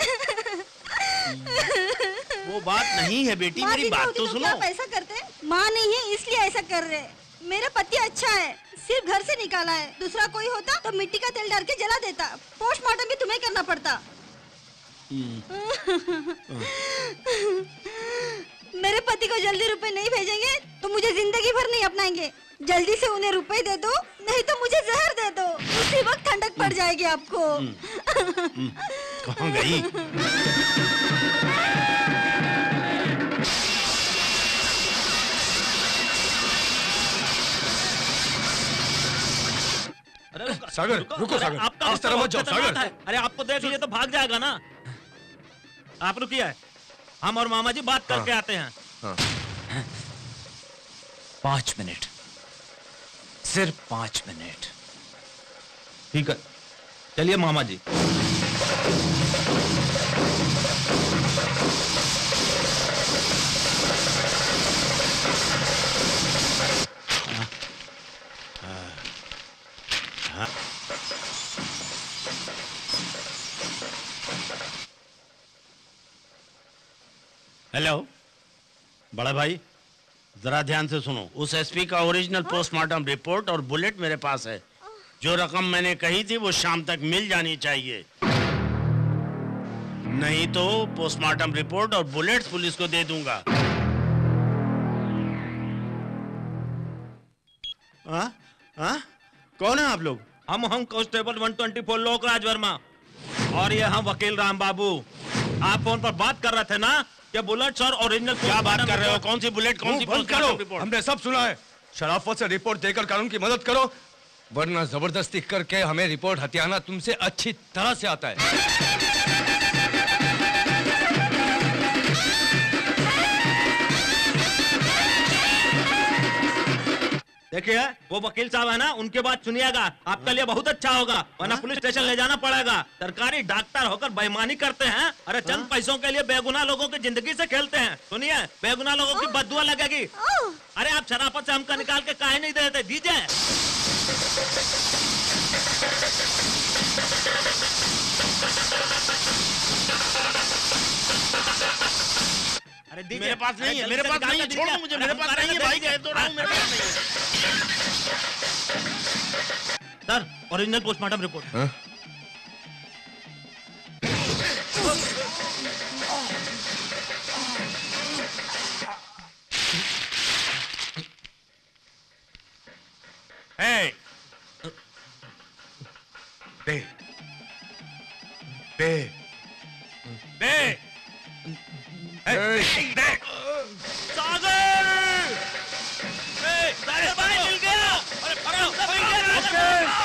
Speaker 14: वो बात नहीं है बेटी, मेरी बात तो सुनो।
Speaker 4: आप ऐसा करते? माँ नहीं है इसलिए ऐसा कर रहे। मेरा पति अच्छा है, सिर्फ घर से निकाला है। दूसरा कोई होता तो मिट्टी का तेल डाल के जला देता। पोस्टमार्टम भी तुम्हें करना पड़ता। मेरे पति को जल्दी रुपए नहीं भेजेंगे तो मुझे जिंदगी भर नहीं अपनाएंगे। जल्दी से उन्हें रुपए दे दो, नहीं तो मुझे जहर दे दो। उसी वक्त ठंडक पड़ जाएगी आपको।
Speaker 14: कहाँ गई?
Speaker 6: सागर रुको सागर,
Speaker 14: आपका
Speaker 6: इस तरह मत जाओ सागर।
Speaker 14: अरे आपको देख लिए तो भाग जाएगा ना। आप रुकिए, हम और मामा जी बात करके आते हैं।
Speaker 3: 5 मिनट, सिर्फ 5 मिनट।
Speaker 14: ठीक है, चलिए मामा जी। हेलो बड़ा भाई, जरा ध्यान से सुनो। उस एसपी का ओरिजिनल पोस्टमार्टम रिपोर्ट और बुलेट मेरे पास है। जो रकम मैंने कही थी वो शाम तक मिल जानी चाहिए, नहीं तो पोस्टमार्टम रिपोर्ट और बुलेट्स पुलिस को दे दूंगा। कौन है आप लोग? हम कांस्टेबल 124 लोकराज वर्मा, और ये हम वकील राम बाबू। आप फोन पर बात कर रहे थे ना कि बुलेट्स और ओरिजिनल। क्या बात कर रहे हो? कौन सी बुलेट, कौन सी पोस्टमार्टम रिपोर्ट?
Speaker 6: हमने सब सुना है। शराफत से रिपोर्ट देकर कानून की मदद करो, वरना जबरदस्ती करके हमें रिपोर्ट हथियाना तुमसे अच्छी तरह से आता है।
Speaker 14: देखिए, वो वकील साहब है ना, उनके बात सुनिएगा, आपके लिए बहुत अच्छा होगा, वरना पुलिस स्टेशन ले जाना पड़ेगा। सरकारी डॉक्टर होकर बेईमानी करते हैं, अरे चंद पैसों के लिए बेगुनाह लोगों की जिंदगी से खेलते हैं। सुनिए, बेगुनाह लोगों की बददुआ लगेगी। अरे आप शराफत से हमका निकाल के काहे नहीं देते? दीजिए। अरे मेरे पास नहीं है, मेरे पास नहीं है, छोड़ दो मुझे, मेरे पास नहीं है भाई, कह तो रहा हूं मेरे पास नहीं है। Sir, original postmortem report.
Speaker 6: Hey! दे दे दे
Speaker 14: सागर! सागर भाई मिल गया! अरे पकड़ो, मिल गया!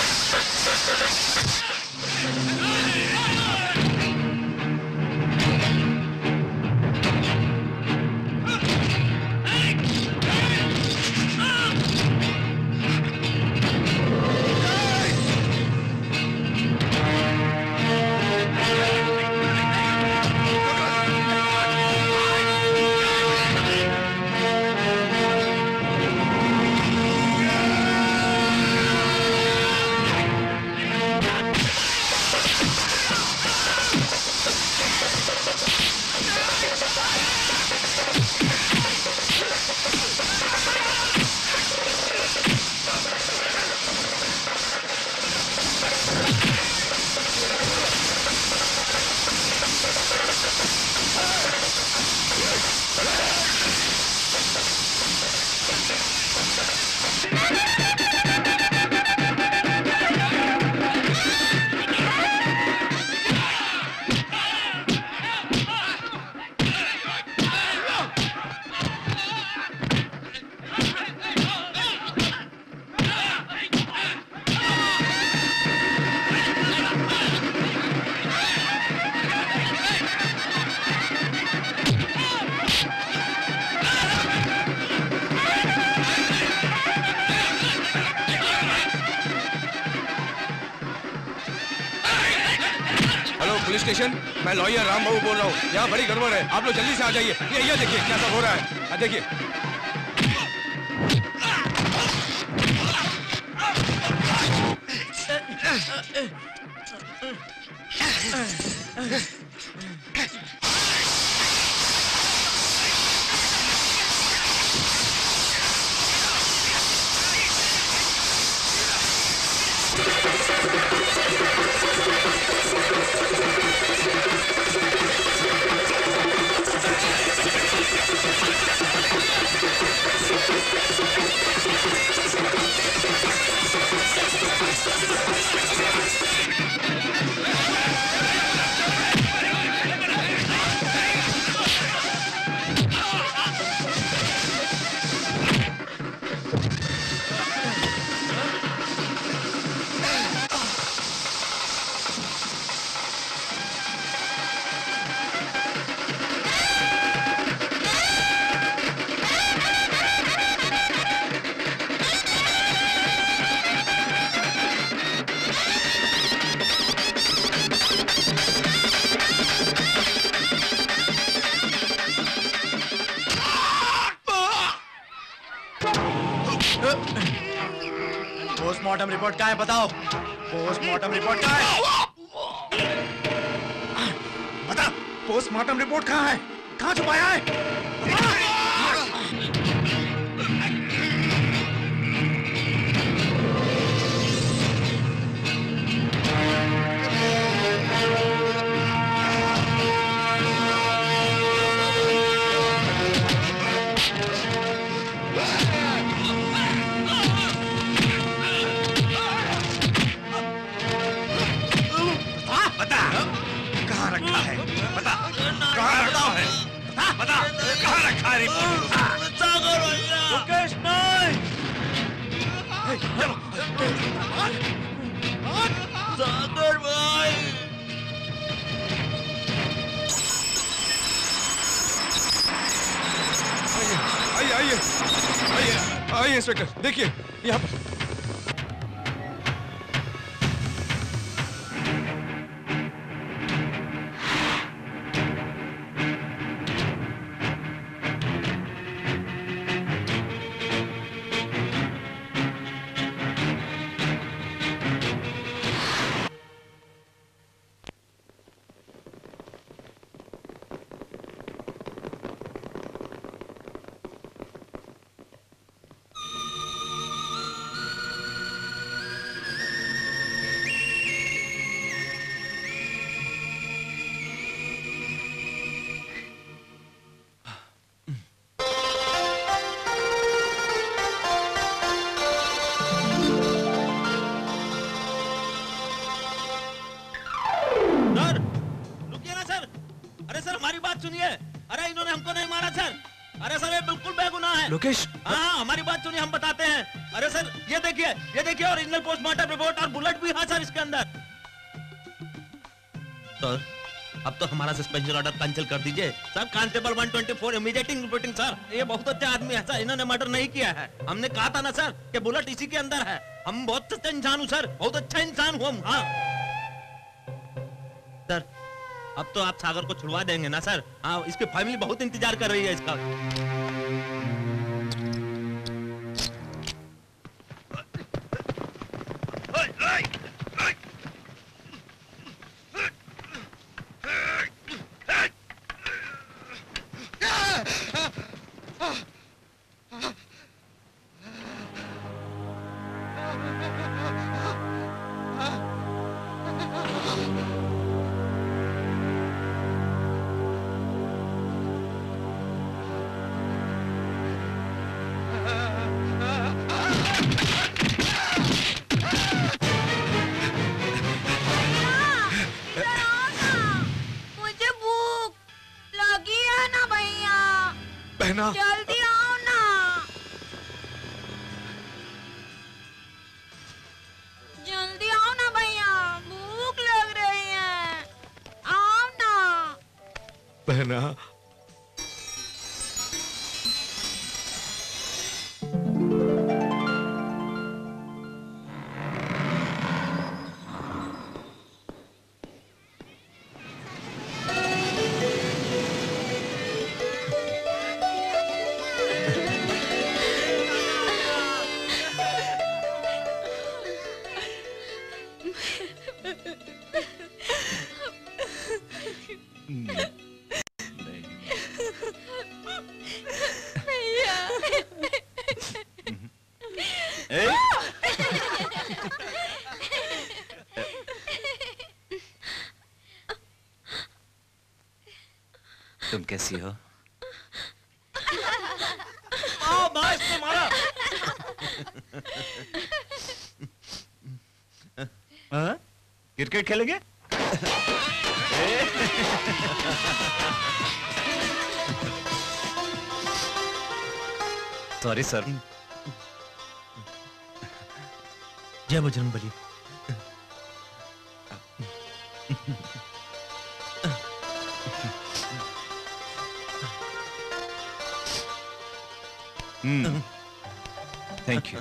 Speaker 6: पुलिस स्टेशन, मैं लॉयर राम बाबू बोल रहा हूँ। यहाँ बड़ी गड़बड़ है, आप लोग जल्दी से आ जाइए। ये देखिए क्या सब हो रहा है, देखिए।
Speaker 8: पोस्टमार्टम रिपोर्ट कहाँ है बताओ? पोस्टमार्टम रिपोर्ट कहाँ है? बता, पोस्टमार्टम रिपोर्ट कहाँ है? कहाँ छुपाया है?
Speaker 11: मुकेश नहीं। सागर भाई।
Speaker 6: आइए आइए आइए आइए इंस्पेक्टर, देखिए यहाँ
Speaker 9: लोकेश, हाँ हमारी बात सुनिए, हम बताते हैं। अरे सर ये देखिए ओरिजिनल पोस्टमार्टम रिपोर्ट और बुलेट भी है सर इसके अंदर। सर अब तो हमारा सस्पेंशन ऑर्डर कैंसिल कर दीजिए sir. Constable 124 immediate reporting sir. ये बहुत अच्छा आदमी है सर, इन्होंने मर्डर नहीं किया है। हमने कहा था ना सर कि बुलेट इसी के अंदर है। हम बहुत अच्छा इंसान हूँ सर, बहुत अच्छा इंसान हूँ हम। हाँ सर अब तो आप सागर को छुड़वा देंगे ना सर? हाँ इसकी फैमिली बहुत इंतजार कर रही है इसका।
Speaker 6: जल्दी आओ ना।
Speaker 5: जल्दी आओ ना भैया, भूख लग रही है, आओ ना।
Speaker 6: बहना
Speaker 3: तुम कैसी हो?
Speaker 9: मारा।
Speaker 3: क्रिकेट खेलेंगे? Sorry sir.
Speaker 9: जय बजरंगबली।
Speaker 3: Thank you.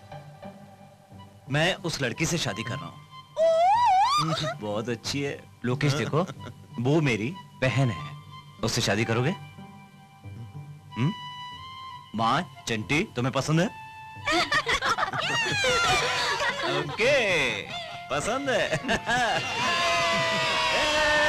Speaker 3: मैं उस लड़की से शादी कर रहा हूँ। बहुत अच्छी है। लोकेश देखो, वो मेरी बहन है। उससे शादी करोगे? माँ, चंटी तुम्हें पसंद है? ओके, पसंद है।